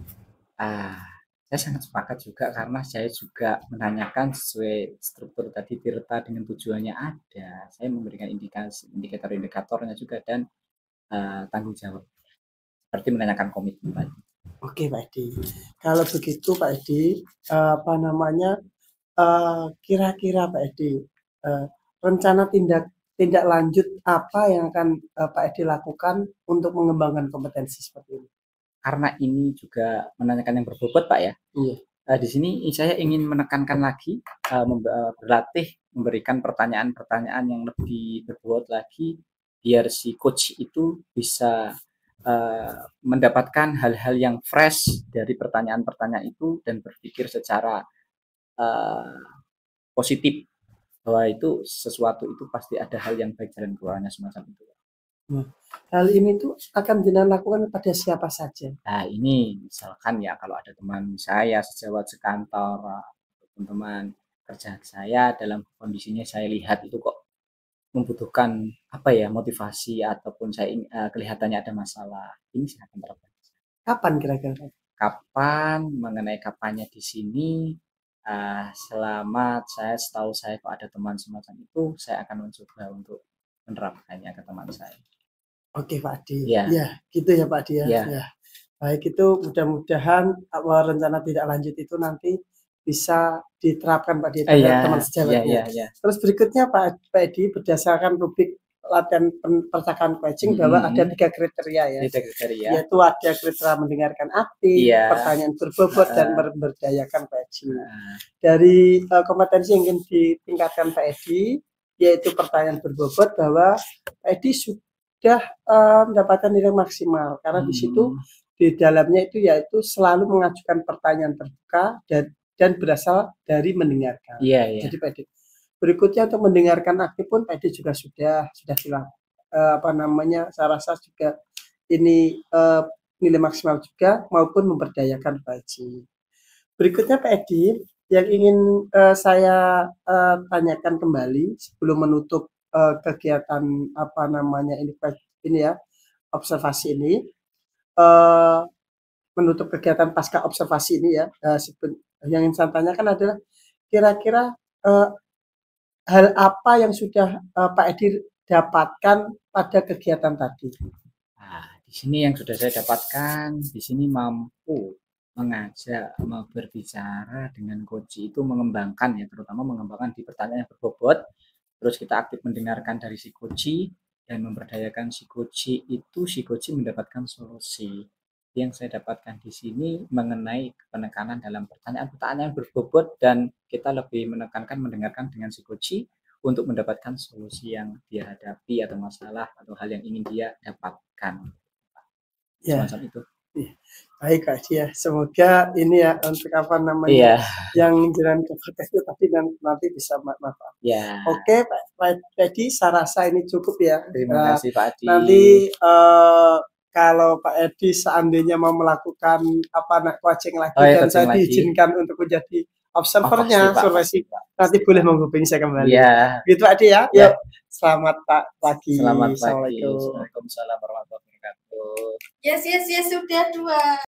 Saya sangat sepakat juga karena saya juga menanyakan sesuai struktur tadi tirta dengan tujuannya ada. Saya memberikan indikator-indikatornya juga dan tanggung jawab, seperti menanyakan komitmen tadi. Oke Pak Edi, kalau begitu Pak Edi, apa namanya, kira-kira Pak Edi, rencana tindak lanjut apa yang akan Pak Edi lakukan untuk mengembangkan kompetensi seperti ini? Karena ini juga menanyakan yang berbobot Pak ya. Iya. Di sini saya ingin menekankan lagi, berlatih memberikan pertanyaan-pertanyaan yang lebih berbobot lagi, biar si coach itu bisa mendapatkan hal-hal yang fresh dari pertanyaan-pertanyaan itu dan berpikir secara positif bahwa itu sesuatu itu pasti ada hal yang baik jalan keluarnya semacam itu. Hal ini tuh akan jenengan lakukan pada siapa saja? Nah ini misalkan ya kalau ada teman saya sejawat sekantor, teman-teman kerja saya dalam kondisinya saya lihat itu kok membutuhkan apa ya motivasi ataupun saya kelihatannya ada masalah, ini silakan terapkan. Kapan kira-kira? Kapan, mengenai kapannya di sini, setahu saya kalau ada teman semacam itu, saya akan mencoba untuk menerapkannya ke teman saya. Oke Pak Adi, Ya, gitu ya Pak Adi ya. Ya. Ya. Baik, itu mudah-mudahan rencana tidak lanjut itu nanti bisa diterapkan Pak Adi terhadap teman sejawatnya. Terus berikutnya Pak Edi, berdasarkan rubrik latihan percakapan coaching bahwa ada 3 kriteria ya. Yaitu ada kriteria mendengarkan aktif, pertanyaan berbobot dan memberdayakan Pak Edi. Dari kompetensi yang ingin ditingkatkan Pak Edi, yaitu pertanyaan berbobot, bahwa Pak Edi sudah mendapatkan nilai maksimal karena di situ di dalamnya itu yaitu selalu mengajukan pertanyaan terbuka dan berasal dari mendengarkan. Jadi Pak Edi, berikutnya untuk mendengarkan aktif pun Pak Edi juga sudah bilang saya rasa juga ini nilai maksimal juga maupun memberdayakan Pak Edi. Berikutnya Pak Edi yang ingin saya tanyakan kembali sebelum menutup kegiatan ini ya, observasi ini, menutup kegiatan pasca observasi ini ya, yang ingin saya tanyakan adalah kira-kira hal apa yang sudah Pak Edi dapatkan pada kegiatan tadi? Nah, di sini yang sudah saya dapatkan, di sini mampu mengajak, berbicara dengan coach itu mengembangkan ya, terutama mengembangkan di pertanyaan yang berbobot. Terus kita aktif mendengarkan dari si coach dan memberdayakan si coach itu, si coach mendapatkan solusi. Yang saya dapatkan di sini mengenai penekanan dalam pertanyaan-pertanyaan berbobot dan kita lebih menekankan mendengarkan dengan si coach untuk mendapatkan solusi yang dia hadapi atau masalah atau hal yang ingin dia dapatkan. Semacam itu. Baik Kak Edi, semoga ini ya untuk yang jalan ke itu tapi nanti bisa manfaat. Oke Pak Edi, saya rasa ini cukup ya. Terima kasih Pak Edi. Nanti kalau Pak Edi seandainya mau melakukan coaching lagi dan saya diizinkan untuk menjadi observernya, nanti boleh menghubungi saya kembali. Gitu Pak Edi ya. Yuk, selamat pagi. Selamat pagi. Waalaikumsalam warahmatullahi wabarakatuh. Yes, sudah 2.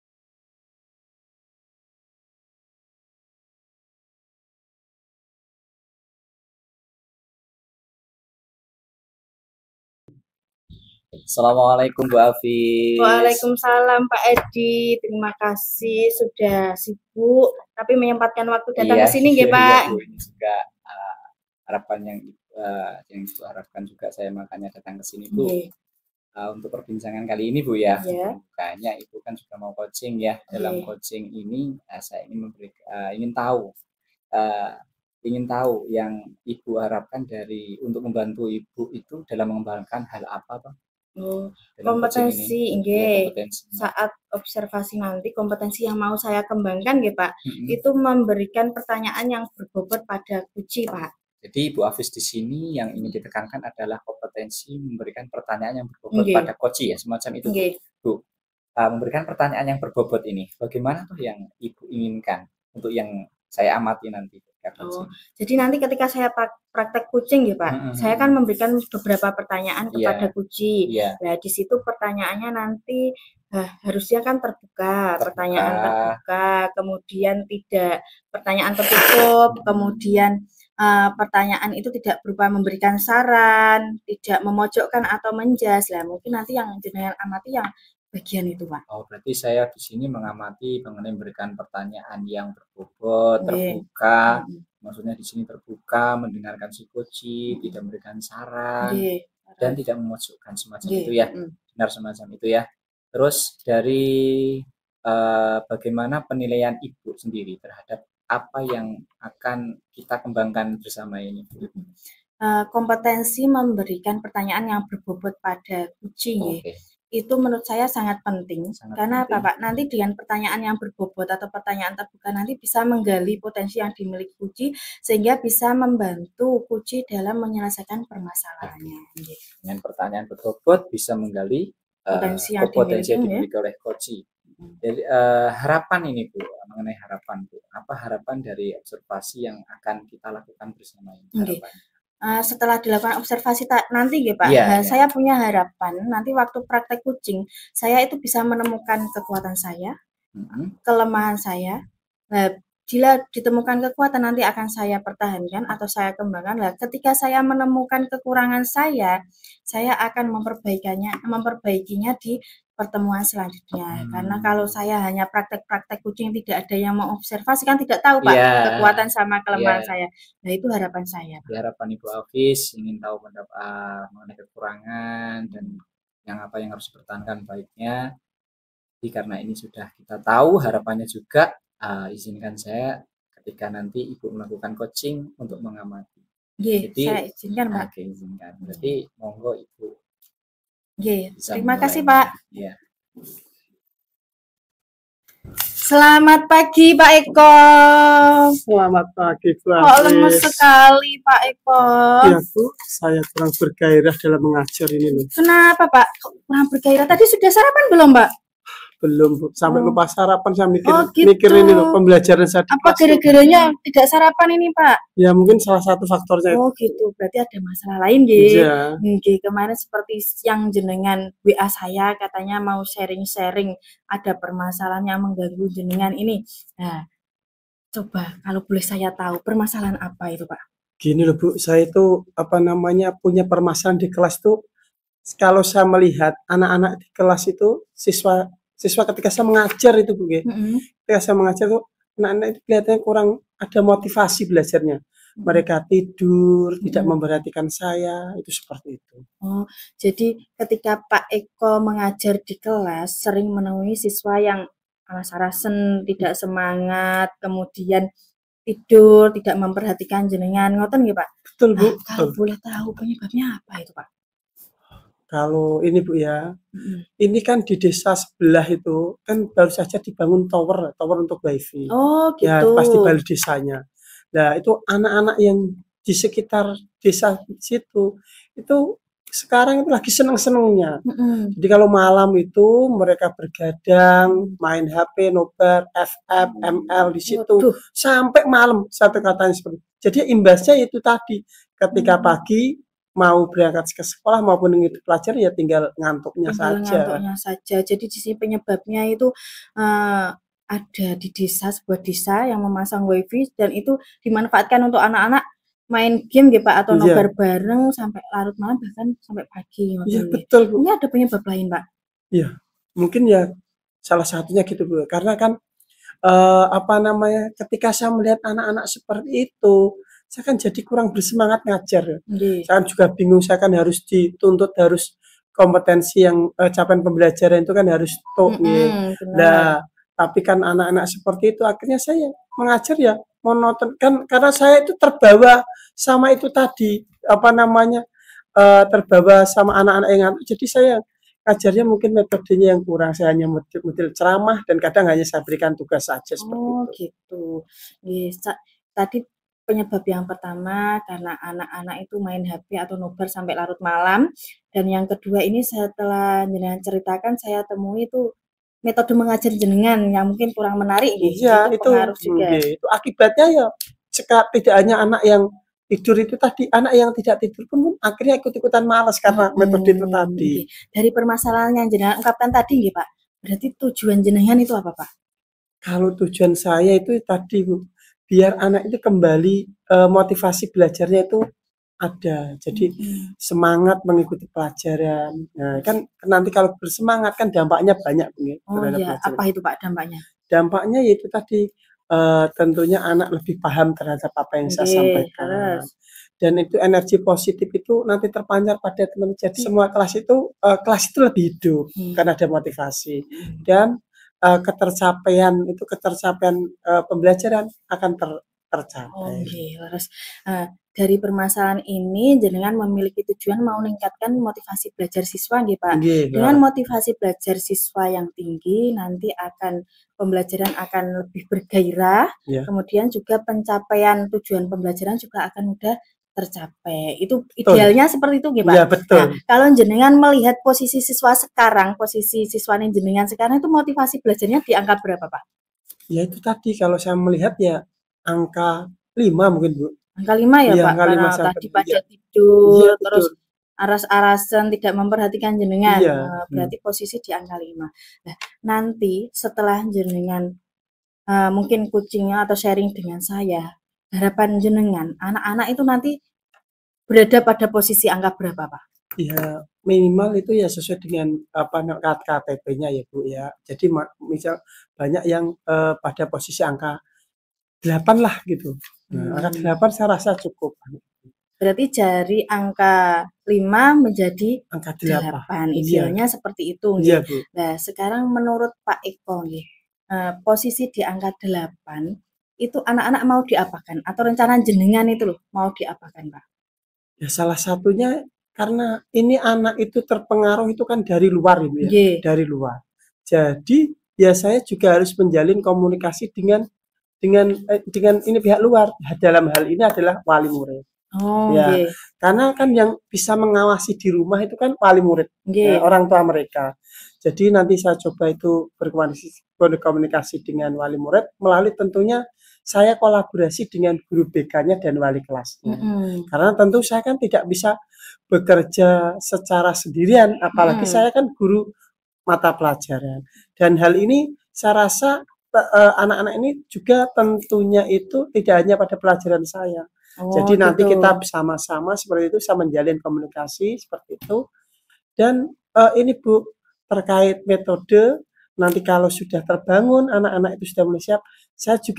Assalamualaikum Bu Afis. Waalaikumsalam Pak Edi, terima kasih sudah sibuk tapi menyempatkan waktu datang ke sini nggih Pak. Ini juga harapan yang Ibu harapkan juga saya makanya datang ke sini Bu. Untuk perbincangan kali ini Bu ya. Bukannya Ibu kan sudah mau coaching ya. Dalam coaching ini saya ingin ingin tahu yang Ibu harapkan untuk membantu Ibu itu dalam mengembangkan hal apa Pak? Kompetensi saat observasi nanti, kompetensi yang mau saya kembangkan nggih Pak, itu memberikan pertanyaan yang berbobot pada coach Pak. Jadi Bu Afis di sini yang ingin ditekankan adalah kompetensi memberikan pertanyaan yang berbobot pada coach ya, semacam itu Bu. Memberikan pertanyaan yang berbobot ini, bagaimana tuh yang Ibu inginkan untuk yang saya amati nanti? Jadi nanti ketika saya praktek coaching ya Pak, saya kan memberikan beberapa pertanyaan kepada coach. Nah di situ pertanyaannya nanti harusnya kan terbuka, pertanyaan terbuka, kemudian tidak pertanyaan tertutup, kemudian pertanyaan itu tidak berupa memberikan saran, tidak memojokkan atau menjas. Lah mungkin nanti yang jenengan amati yang bagian itu, Pak. Oh, berarti saya di sini mengamati mengenai memberikan pertanyaan yang berbobot, Nggih. terbuka. Mhm. Maksudnya di sini terbuka, mendengarkan si coaching, tidak memberikan saran, Nggih. dan tidak memojokkan semacam Nggih. itu ya. Mhm. Benar semacam itu ya. Terus dari bagaimana penilaian Ibu sendiri terhadap apa yang akan kita kembangkan bersama ini, Bu? Kompetensi memberikan pertanyaan yang berbobot pada kucing ya. Oke. Itu menurut saya sangat penting. Sangat Karena penting. apa, Pak? Nanti dengan pertanyaan yang berbobot atau pertanyaan terbuka nanti bisa menggali potensi yang dimiliki kucing sehingga bisa membantu kucing dalam menyelesaikan permasalahannya. Gitu. Dengan pertanyaan berbobot bisa menggali Potensi yang potensi yang dimiliki, dimiliki oleh coaching. Jadi harapan ini Bu, mengenai harapan Bu, apa harapan dari observasi yang akan kita lakukan bersama ini? Oke. Harapan. Setelah dilakukan observasi nanti ya Pak, Iya, iya. saya punya harapan nanti waktu praktek kucing, saya itu bisa menemukan kekuatan saya, kelemahan saya. Nah, bila ditemukan kekuatan nanti akan saya pertahankan atau saya kembangkan. Nah, ketika saya menemukan kekurangan saya akan memperbaikinya di pertemuan selanjutnya. Karena kalau saya hanya praktek-praktek kucing tidak ada yang mau observasi kan tidak tahu Pak kekuatan sama kelemahan saya. Nah itu harapan saya. Harapan Ibu Hafiz ingin tahu mengenai kekurangan dan yang apa yang harus dipertahankan baiknya. Jadi karena ini sudah kita tahu harapannya juga, izinkan saya ketika nanti Ibu melakukan coaching untuk mengamati. Jadi saya izinkan Pak. Oke, izinkan. Berarti monggo Ibu. Terima kasih Pak. Ya. Selamat pagi Pak Eko. Selamat pagi Bu Kok lemes sekali Pak Eko? Ya Bu, saya kurang bergairah dalam mengajar ini loh. Kenapa Pak? Kurang bergairah? Tadi sudah sarapan belum Pak? Belum Bu, sampai lupa sarapan saya mikir gitu. mikir ini loh pembelajaran saya. Apa gara-garanya tidak sarapan ini Pak? Ya mungkin salah satu faktornya. Oh gitu, berarti ada masalah lain gitu. Iya. Kemarin seperti yang jenengan WA saya katanya mau sharing-sharing ada permasalahan yang mengganggu jenengan ini. Nah, coba kalau boleh saya tahu permasalahan apa itu Pak? Gini loh Bu, saya itu punya permasalahan di kelas tuh. Kalau saya melihat anak-anak di kelas itu siswa ketika saya mengajar itu Bu, ketika saya mengajar tuh anak-anak itu kelihatannya kurang ada motivasi belajarnya. Mereka tidur, tidak memperhatikan saya, itu seperti itu. Oh, jadi ketika Pak Eko mengajar di kelas sering menemui siswa yang alas-alasan, tidak semangat, kemudian tidur, tidak memperhatikan jenengan, ngoten nggih Pak? Betul Bu. Kalau boleh tahu penyebabnya apa itu Pak? Kalau ini Bu ya, ini kan di desa sebelah itu kan baru saja dibangun tower untuk wifi. Oh gitu. Ya pasti balai desanya. Nah itu anak-anak yang di sekitar desa situ itu sekarang itu lagi seneng-senengnya. Jadi kalau malam itu mereka bergadang, main HP, nobar, FM, ML di situ sampai malam satu katanya seperti. Jadi imbasnya itu tadi ketika pagi mau berangkat ke sekolah maupun ingin belajar ya tinggal ngantuknya saja. Jadi di sini penyebabnya itu ada di sebuah desa yang memasang wifi dan itu dimanfaatkan untuk anak-anak main game gitu Pak atau nobar bareng sampai larut malam bahkan sampai pagi. Iya betul Bu. Ini ada penyebab lain Pak? Iya mungkin ya salah satunya gitu Bu karena kan ketika saya melihat anak-anak seperti itu saya kan jadi kurang bersemangat ngajar. Saya kan juga bingung, saya kan harus dituntut harus kompetensi yang capaian pembelajaran itu kan harus Nah, tapi kan anak-anak seperti itu akhirnya saya mengajar ya monoton kan karena saya itu terbawa sama itu tadi terbawa sama anak-anak yang jadi saya ajarnya mungkin metodenya yang kurang, saya hanya model ceramah dan kadang hanya saya berikan tugas saja seperti itu. Gitu. Tadi penyebab yang pertama karena anak-anak itu main HP atau nobar sampai larut malam dan yang kedua ini setelah jenengan ceritakan saya temui itu metode mengajar jenengan yang mungkin kurang menarik Iya, itu pengaruh juga. Itu akibatnya ya tidak hanya anak yang tidur itu tadi, anak yang tidak tidur pun akhirnya ikut-ikutan malas karena metode itu tadi. Dari permasalahan yang jenengan ungkapkan tadi nggih Pak. Berarti tujuan jenengan itu apa Pak? Kalau tujuan saya itu tadi Bu, biar anak itu kembali motivasi belajarnya itu ada. Jadi semangat mengikuti pelajaran. Nah, kan nanti kalau bersemangat kan dampaknya banyak Oh iya, apa itu Pak dampaknya? Dampaknya yaitu tadi tentunya anak lebih paham terhadap apa yang saya sampaikan. Dan itu energi positif itu nanti terpancar pada teman. Jadi semua kelas itu lebih hidup karena ada motivasi dan ketercapaian pembelajaran akan tercapai. Terus dari permasalahan ini jenengan memiliki tujuan mau meningkatkan motivasi belajar siswa nggih Pak. Dengan motivasi belajar siswa yang tinggi nanti pembelajaran akan lebih bergairah, kemudian juga pencapaian tujuan pembelajaran juga akan mudah tercapai. Itu idealnya seperti itu nggih Pak. Iya, betul. Nah, kalau jenengan melihat posisi siswa jenengan sekarang itu motivasi belajarnya di angka berapa Pak? Ya itu tadi kalau saya melihat ya angka 5 mungkin Bu. Angka 5 ya Pak, karena tadi pada tidur, terus aras-arasan tidak memperhatikan jenengan, berarti posisi di angka 5. Nah, nanti setelah jenengan mungkin coaching-nya atau sharing dengan saya, harapan jenengan anak-anak itu nanti berada pada posisi angka berapa Pak? Ya minimal itu ya sesuai dengan KTP-nya ya Bu ya. Jadi misal banyak yang pada posisi angka 8 lah gitu. Nah, angka 8 saya rasa cukup. Berarti dari angka 5 menjadi angka 8. Idealnya seperti itu. Iya, Bu. Nah, sekarang menurut Pak Eko nih, posisi di angka 8 itu anak-anak mau diapakan atau rencana jenengan itu loh mau diapakan Pak? Ya salah satunya karena ini anak itu terpengaruh itu kan dari luar Ibu ya. Dari luar. Jadi ya saya juga harus menjalin komunikasi dengan ini pihak luar. Dalam hal ini adalah wali murid. Karena kan yang bisa mengawasi di rumah itu kan wali murid, orang tua mereka. Jadi nanti saya coba itu berkomunikasi dengan wali murid melalui tentunya saya kolaborasi dengan guru BK-nya dan wali kelasnya. Karena tentu saya kan tidak bisa bekerja secara sendirian, apalagi saya kan guru mata pelajaran. Dan hal ini saya rasa anak-anak ini juga tentunya itu tidak hanya pada pelajaran saya. Jadi nanti kita bersama-sama seperti itu, saya menjalin komunikasi seperti itu. Dan ini Bu, terkait metode, nanti kalau sudah terbangun, anak-anak itu sudah mulai siap, saya juga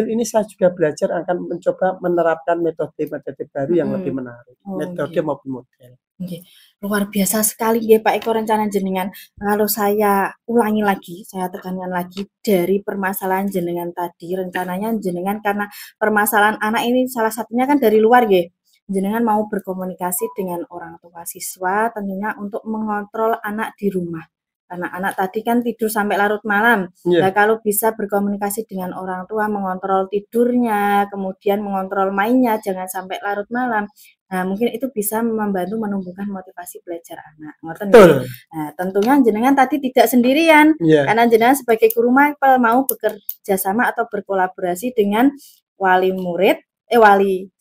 belajar akan mencoba menerapkan metode baru yang lebih menarik, metode maupun model. Luar biasa sekali ya Pak Eko rencana jenengan. Kalau saya ulangi lagi, saya tekankan lagi dari permasalahan jenengan tadi, rencananya jenengan karena permasalahan anak ini salah satunya kan dari luar ya. Jenengan mau berkomunikasi dengan orang tua siswa tentunya untuk mengontrol anak di rumah. Karena anak tadi kan tidur sampai larut malam. Nah, kalau bisa berkomunikasi dengan orang tua, mengontrol tidurnya, kemudian mengontrol mainnya, jangan sampai larut malam. Nah, mungkin itu bisa membantu menumbuhkan motivasi belajar anak. Nah, tentunya jenengan tadi tidak sendirian, karena jenengan sebagai guru mapel mau bekerja sama atau berkolaborasi dengan wali murid, wali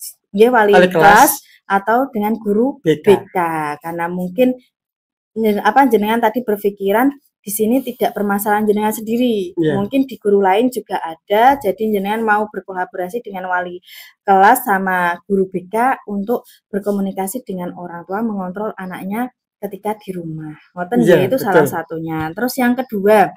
kelas atau dengan guru BK. Karena mungkin jenengan tadi berpikiran di sini tidak permasalahan jenengan sendiri, mungkin di guru lain juga ada, jadi jenengan mau berkolaborasi dengan wali kelas sama guru BK untuk berkomunikasi dengan orang tua mengontrol anaknya ketika di rumah. Itu salah satunya. Terus yang kedua,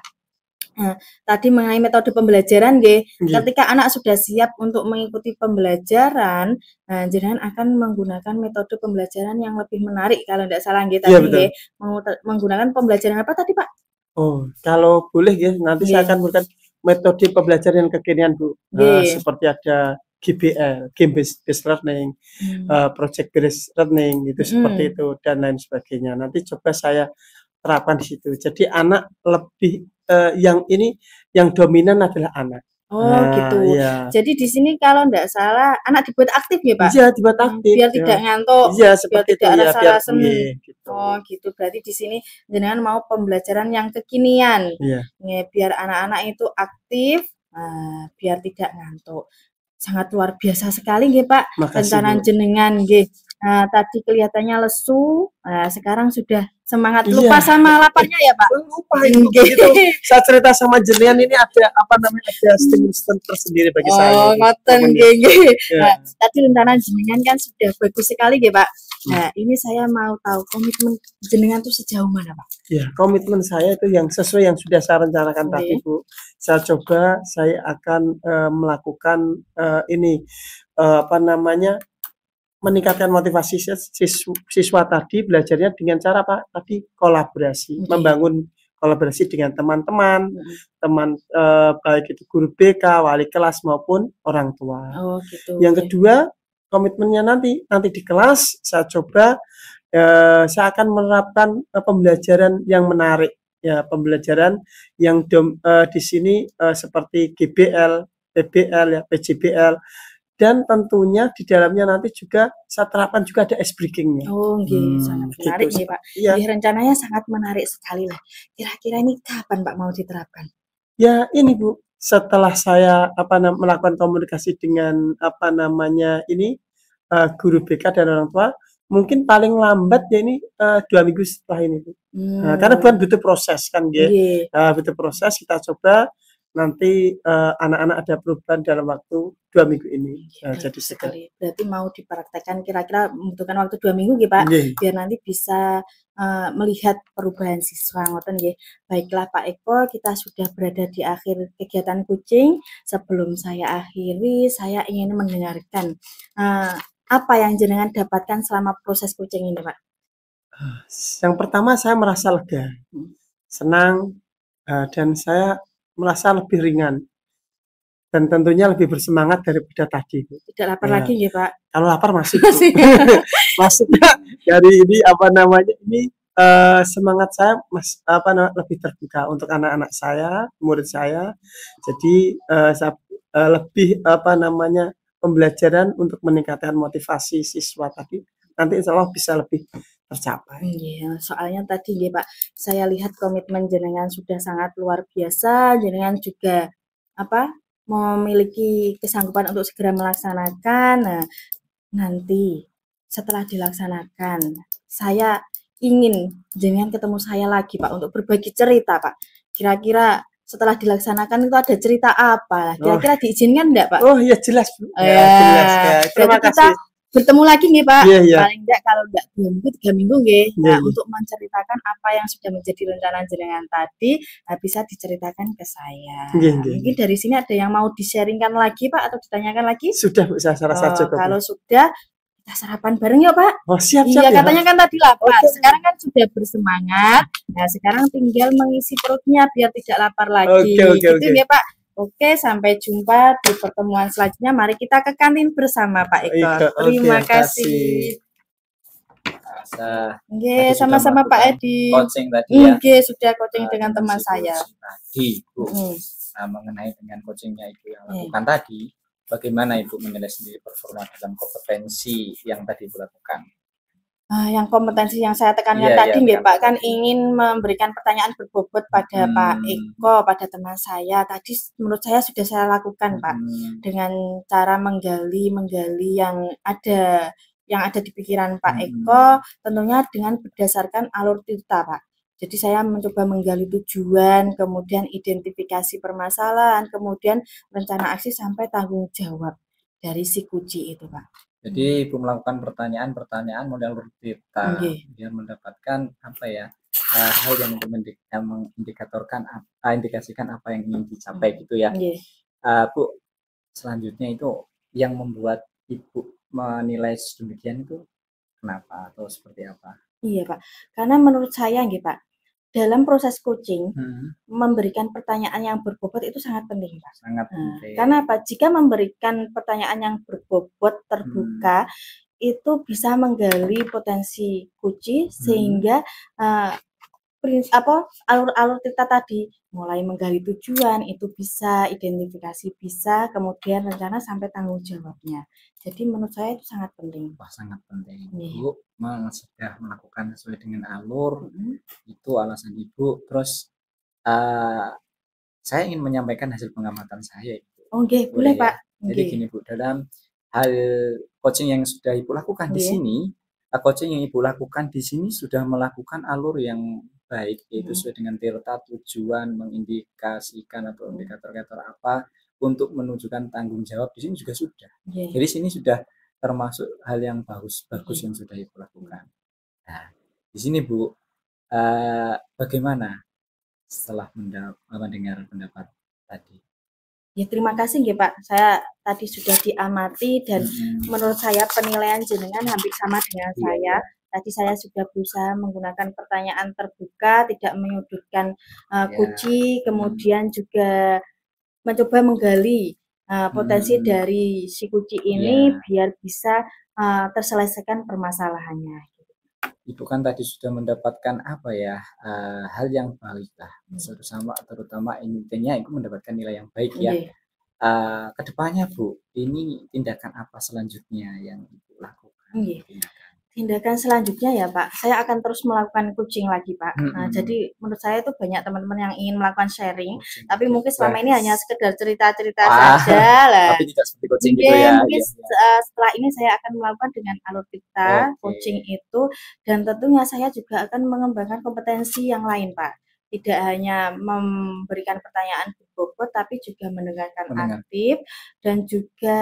tadi mengenai metode pembelajaran ketika anak sudah siap untuk mengikuti pembelajaran, jenengan akan menggunakan metode pembelajaran yang lebih menarik kalau tidak salah tadi menggunakan pembelajaran apa tadi Pak? Kalau boleh nanti saya akan menggunakan metode pembelajaran yang kekinian Bu. Seperti ada GBL, Game Based Learning, Project Based Learning itu seperti itu dan lain sebagainya. Nanti coba saya terapkan di situ. Jadi anak lebih yang dominan adalah anak. Gitu. Jadi di sini kalau tidak salah anak dibuat aktif ya Pak? Iya, dibuat aktif. Biar tidak ngantuk. Biar tidak rasa seni. Gitu. Gitu. Berarti di sini jenengan mau pembelajaran yang kekinian. Biar anak-anak itu aktif, biar tidak ngantuk. Sangat luar biasa sekali Pak. Rencana jenengan tadi kelihatannya lesu, sekarang sudah semangat Iya. lupa sama laparnya ya Pak. Lupa itu. Begitu saya cerita sama jenengan ini ada apa namanya, ada stimulus tersendiri bagi saya. Oh, ngoten Momennya. nggih. Ya. Nah, tadi rencana jenengan kan sudah bagus sekali nggih Pak. Nah, ini saya mau tahu komitmen jenengan tuh sejauh mana Pak? Ya, komitmen saya itu yang sesuai yang sudah saya rencanakan tadi, Bu. Saya coba, saya akan melakukan ini apa namanya, meningkatkan motivasi siswa tadi belajarnya dengan cara apa? Tadi kolaborasi, membangun kolaborasi dengan teman-teman, baik itu guru BK, wali kelas maupun orang tua. Oh, gitu. Yang kedua, komitmennya nanti di kelas saya coba saya akan menerapkan pembelajaran yang menarik, ya, pembelajaran yang di sini seperti GBL, PBL, ya, PJBL, dan tentunya di dalamnya nanti juga saya terapkan juga ada ice breaking-nya. Oh, nggih, sangat menarik gitu. nih Pak. Iya. Nggih, rencananya sangat menarik sekali lah. Kira-kira ini kapan Pak mau diterapkan? Ya ini Bu, setelah saya melakukan komunikasi dengan ini guru BK dan orang tua, mungkin paling lambat ya ini 2 minggu setelah ini Bu. Nah, karena butuh proses kan nggih. Butuh proses, kita coba nanti anak-anak ada perubahan dalam waktu 2 minggu ini. Jadi sekali. Berarti mau dipraktekkan kira-kira membutuhkan waktu 2 minggu nggih Pak, biar nanti bisa melihat perubahan siswa ngoten nggih. Baiklah Pak Eko, kita sudah berada di akhir kegiatan coaching. Sebelum saya akhiri, saya ingin mendengarkan apa yang jenengan dapatkan selama proses coaching ini Pak? Yang pertama saya merasa lega, senang, dan saya merasa lebih ringan. Dan tentunya lebih bersemangat daripada tadi. Tidak lapar lagi ya Pak? Kalau lapar masih. Maksudnya dari ini ini semangat saya lebih terbuka untuk anak-anak saya, murid saya. Jadi saya lebih pembelajaran untuk meningkatkan motivasi siswa tadi nanti insya Allah bisa lebih tercapai. Iya, soalnya tadi ya Pak, saya lihat komitmen jenengan sudah sangat luar biasa. Jenengan juga memiliki kesanggupan untuk segera melaksanakan. Nah, nanti setelah dilaksanakan, saya ingin jenengan ketemu saya lagi Pak untuk berbagi cerita Pak. Kira-kira setelah dilaksanakan itu ada cerita apa? Kira-kira diizinkan enggak Pak? Oh iya jelas Bu. Ya, jelas ya. Terima kasih. Bertemu lagi nih Pak, paling enggak kalau enggak 2 minggu 3 minggu nggih. Nah, untuk menceritakan apa yang sudah menjadi rencana jenengan tadi, bisa diceritakan ke saya. Mungkin dari sini ada yang mau di-sharingkan lagi Pak atau ditanyakan lagi? Sudah Bu, saya rasa cukup. Kalau sudah, kita sarapan bareng ya Pak. Oh siap. Iya, katanya kan tadi lapar. Sekarang kan sudah bersemangat. Nah, sekarang tinggal mengisi perutnya biar tidak lapar lagi. Gitu ya Pak. Oke, sampai jumpa di pertemuan selanjutnya. Mari kita ke kantin bersama Pak Eko. Terima kasih. Oke, sama-sama Pak Edi. Coaching tadi ya. Oke, sudah coaching dengan teman saya. Tadi, Bu. Mengenai dengan coachingnya Ibu yang lakukan tadi, bagaimana Ibu menilai sendiri performa dalam kompetensi yang tadi Ibu lakukan? Yang kompetensi yang saya tekankan tadi nggih Pak, kan ingin memberikan pertanyaan berbobot pada Pak Eko, pada teman saya. Tadi menurut saya sudah saya lakukan Pak, dengan cara menggali yang ada di pikiran Pak Eko, tentunya dengan berdasarkan alur cerita Pak. Jadi saya mencoba menggali tujuan, kemudian identifikasi permasalahan, kemudian rencana aksi sampai tanggung jawab dari si kunci itu Pak. Jadi Ibu melakukan pertanyaan model cerita biar mendapatkan hal yang mengindikatorkan indikasikan apa yang ingin dicapai gitu ya. Bu, selanjutnya itu yang membuat Ibu menilai sedemikian itu kenapa atau seperti apa? Iya Pak, karena menurut saya nggih Pak, dalam proses coaching memberikan pertanyaan yang berbobot itu sangat penting Pak. Sangat penting. Karena apa? Jika memberikan pertanyaan yang berbobot terbuka itu bisa menggali potensi kunci sehingga alur-alur cerita tadi mulai menggali tujuan itu bisa, identifikasi bisa, kemudian rencana sampai tanggung jawabnya. Jadi menurut saya itu sangat penting. Wah, sangat penting. Ibu sudah melakukan sesuai dengan alur, itu alasan Ibu. Terus saya ingin menyampaikan hasil pengamatan saya. Oke, boleh Pak. Jadi gini Bu, dalam hal coaching yang sudah Ibu lakukan di sini, coaching yang Ibu lakukan di sini sudah melakukan alur yang baik, yaitu sesuai dengan tirta tujuan, mengindikasikan atau indikator-indikator apa untuk menunjukkan tanggung jawab di sini juga sudah. Jadi sini sudah termasuk hal yang bagus yang sudah Ibu lakukan. Nah, di sini Bu, bagaimana setelah mendengar pendapat tadi? Ya, terima kasih nggih Pak. Saya tadi sudah diamati dan menurut saya penilaian jenengan hampir sama dengan saya. Tadi saya sudah berusaha menggunakan pertanyaan terbuka, tidak menyudutkan Kuci, kemudian juga mencoba menggali potensi dari si Kuci ini biar bisa terselesaikan permasalahannya. Ibu kan tadi sudah mendapatkan apa ya, hal yang baik lah, terutama intinya Ibu mendapatkan nilai yang baik ya. Kedepannya Bu, ini tindakan apa selanjutnya yang Ibu lakukan? Tindakan selanjutnya ya Pak, saya akan terus melakukan coaching lagi Pak. Nah, jadi menurut saya itu banyak teman-teman yang ingin melakukan sharing, tapi mungkin selama ini hanya sekedar cerita-cerita saja lah. Tapi tidak seperti coaching gitu ya. Mungkin setelah ini saya akan melakukan dengan alur kita coaching itu, dan tentunya saya juga akan mengembangkan kompetensi yang lain Pak. Tidak hanya memberikan pertanyaan berbobot, tapi juga mendengarkan aktif dan juga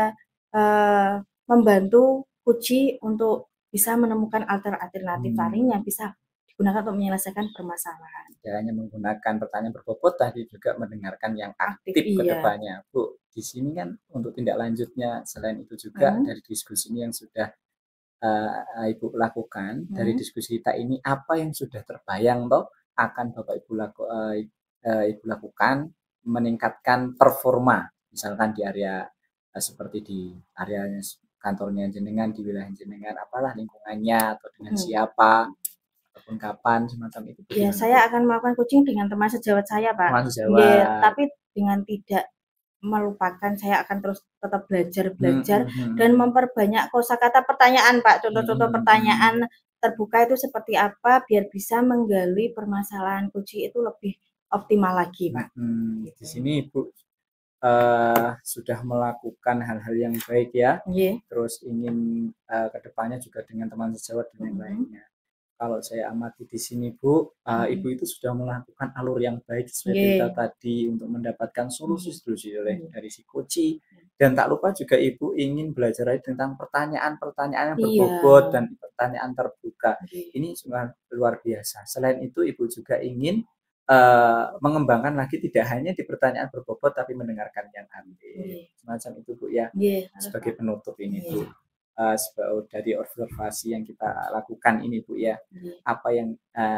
membantu Kuci untuk bisa menemukan alternatif lain yang bisa digunakan untuk menyelesaikan permasalahan. Tidak hanya menggunakan pertanyaan berbobot, tadi juga mendengarkan yang aktif ke depannya. Bu, di sini kan untuk tindak lanjutnya selain itu juga dari diskusi ini yang sudah Ibu lakukan, dari diskusi kita ini apa yang sudah terbayang toh akan Bapak Ibu lakukan meningkatkan performa, misalkan di area seperti di areanya kantornya jenengan, di wilayah jenengan, apalah lingkungannya atau dengan siapa ataupun kapan semacam itu. Ya, saya akan melakukan coaching dengan teman sejawat saya Pak. Teman sejawat. Tapi dengan tidak melupakan, saya akan terus tetap belajar dan memperbanyak kosakata pertanyaan Pak. Contoh-contoh pertanyaan terbuka itu seperti apa biar bisa menggali permasalahan Kuci itu lebih optimal lagi Pak. Di sini Ibu sudah melakukan hal-hal yang baik ya. Terus ingin kedepannya juga dengan teman sejawat dan yang lainnya. Kalau saya amati di sini Bu, Ibu itu sudah melakukan alur yang baik sesuai kita tadi untuk mendapatkan solusi dari si Kuci. Dan tak lupa juga Ibu ingin belajar tentang pertanyaan-pertanyaan yang berbobot dan pertanyaan terbuka. Ini sangat luar biasa. Selain itu Ibu juga ingin mengembangkan lagi tidak hanya di pertanyaan berbobot tapi mendengarkan yang ambil. Semacam itu Bu ya. Sebagai penutup ini Bu. Dari observasi yang kita lakukan ini Bu ya, apa yang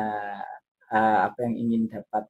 ingin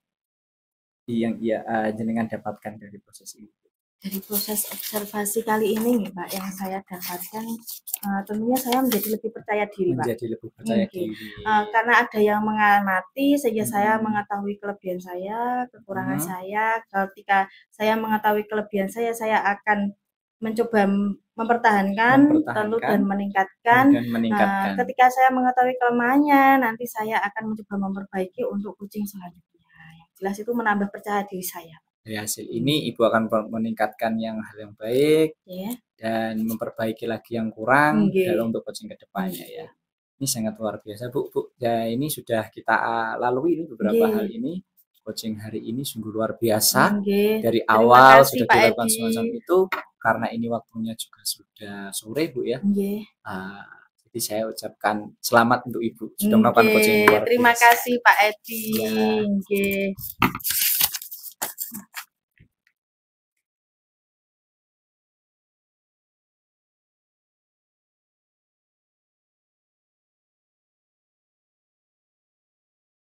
jenengan dapatkan dari proses ini? Dari proses observasi kali ini nih Pak, yang saya dapatkan tentunya saya menjadi lebih percaya diri Pak. Menjadi lebih percaya diri. Karena ada yang mengamati sehingga saya mengetahui kelebihan saya, kekurangan saya. Ketika saya mengetahui kelebihan saya akan mencoba mempertahankan tentu dan meningkatkan. Ketika saya mengetahui kelemahannya, nanti saya akan mencoba memperbaiki untuk coaching selanjutnya. Yang jelas itu menambah percaya diri saya. Dari hasil ini Ibu akan meningkatkan hal yang baik dan memperbaiki lagi yang kurang dalam untuk coaching ke depannya ya. Ini sangat luar biasa Bu. Ya, ini sudah kita lalui ini beberapa hal ini. Coaching hari ini sungguh luar biasa. Dari awal sudah dilakukan semacam itu karena ini waktunya juga sudah sore Bu ya. Jadi saya ucapkan selamat untuk Ibu sudah melakukan coaching luar biasa. Terima kasih Pak Edi.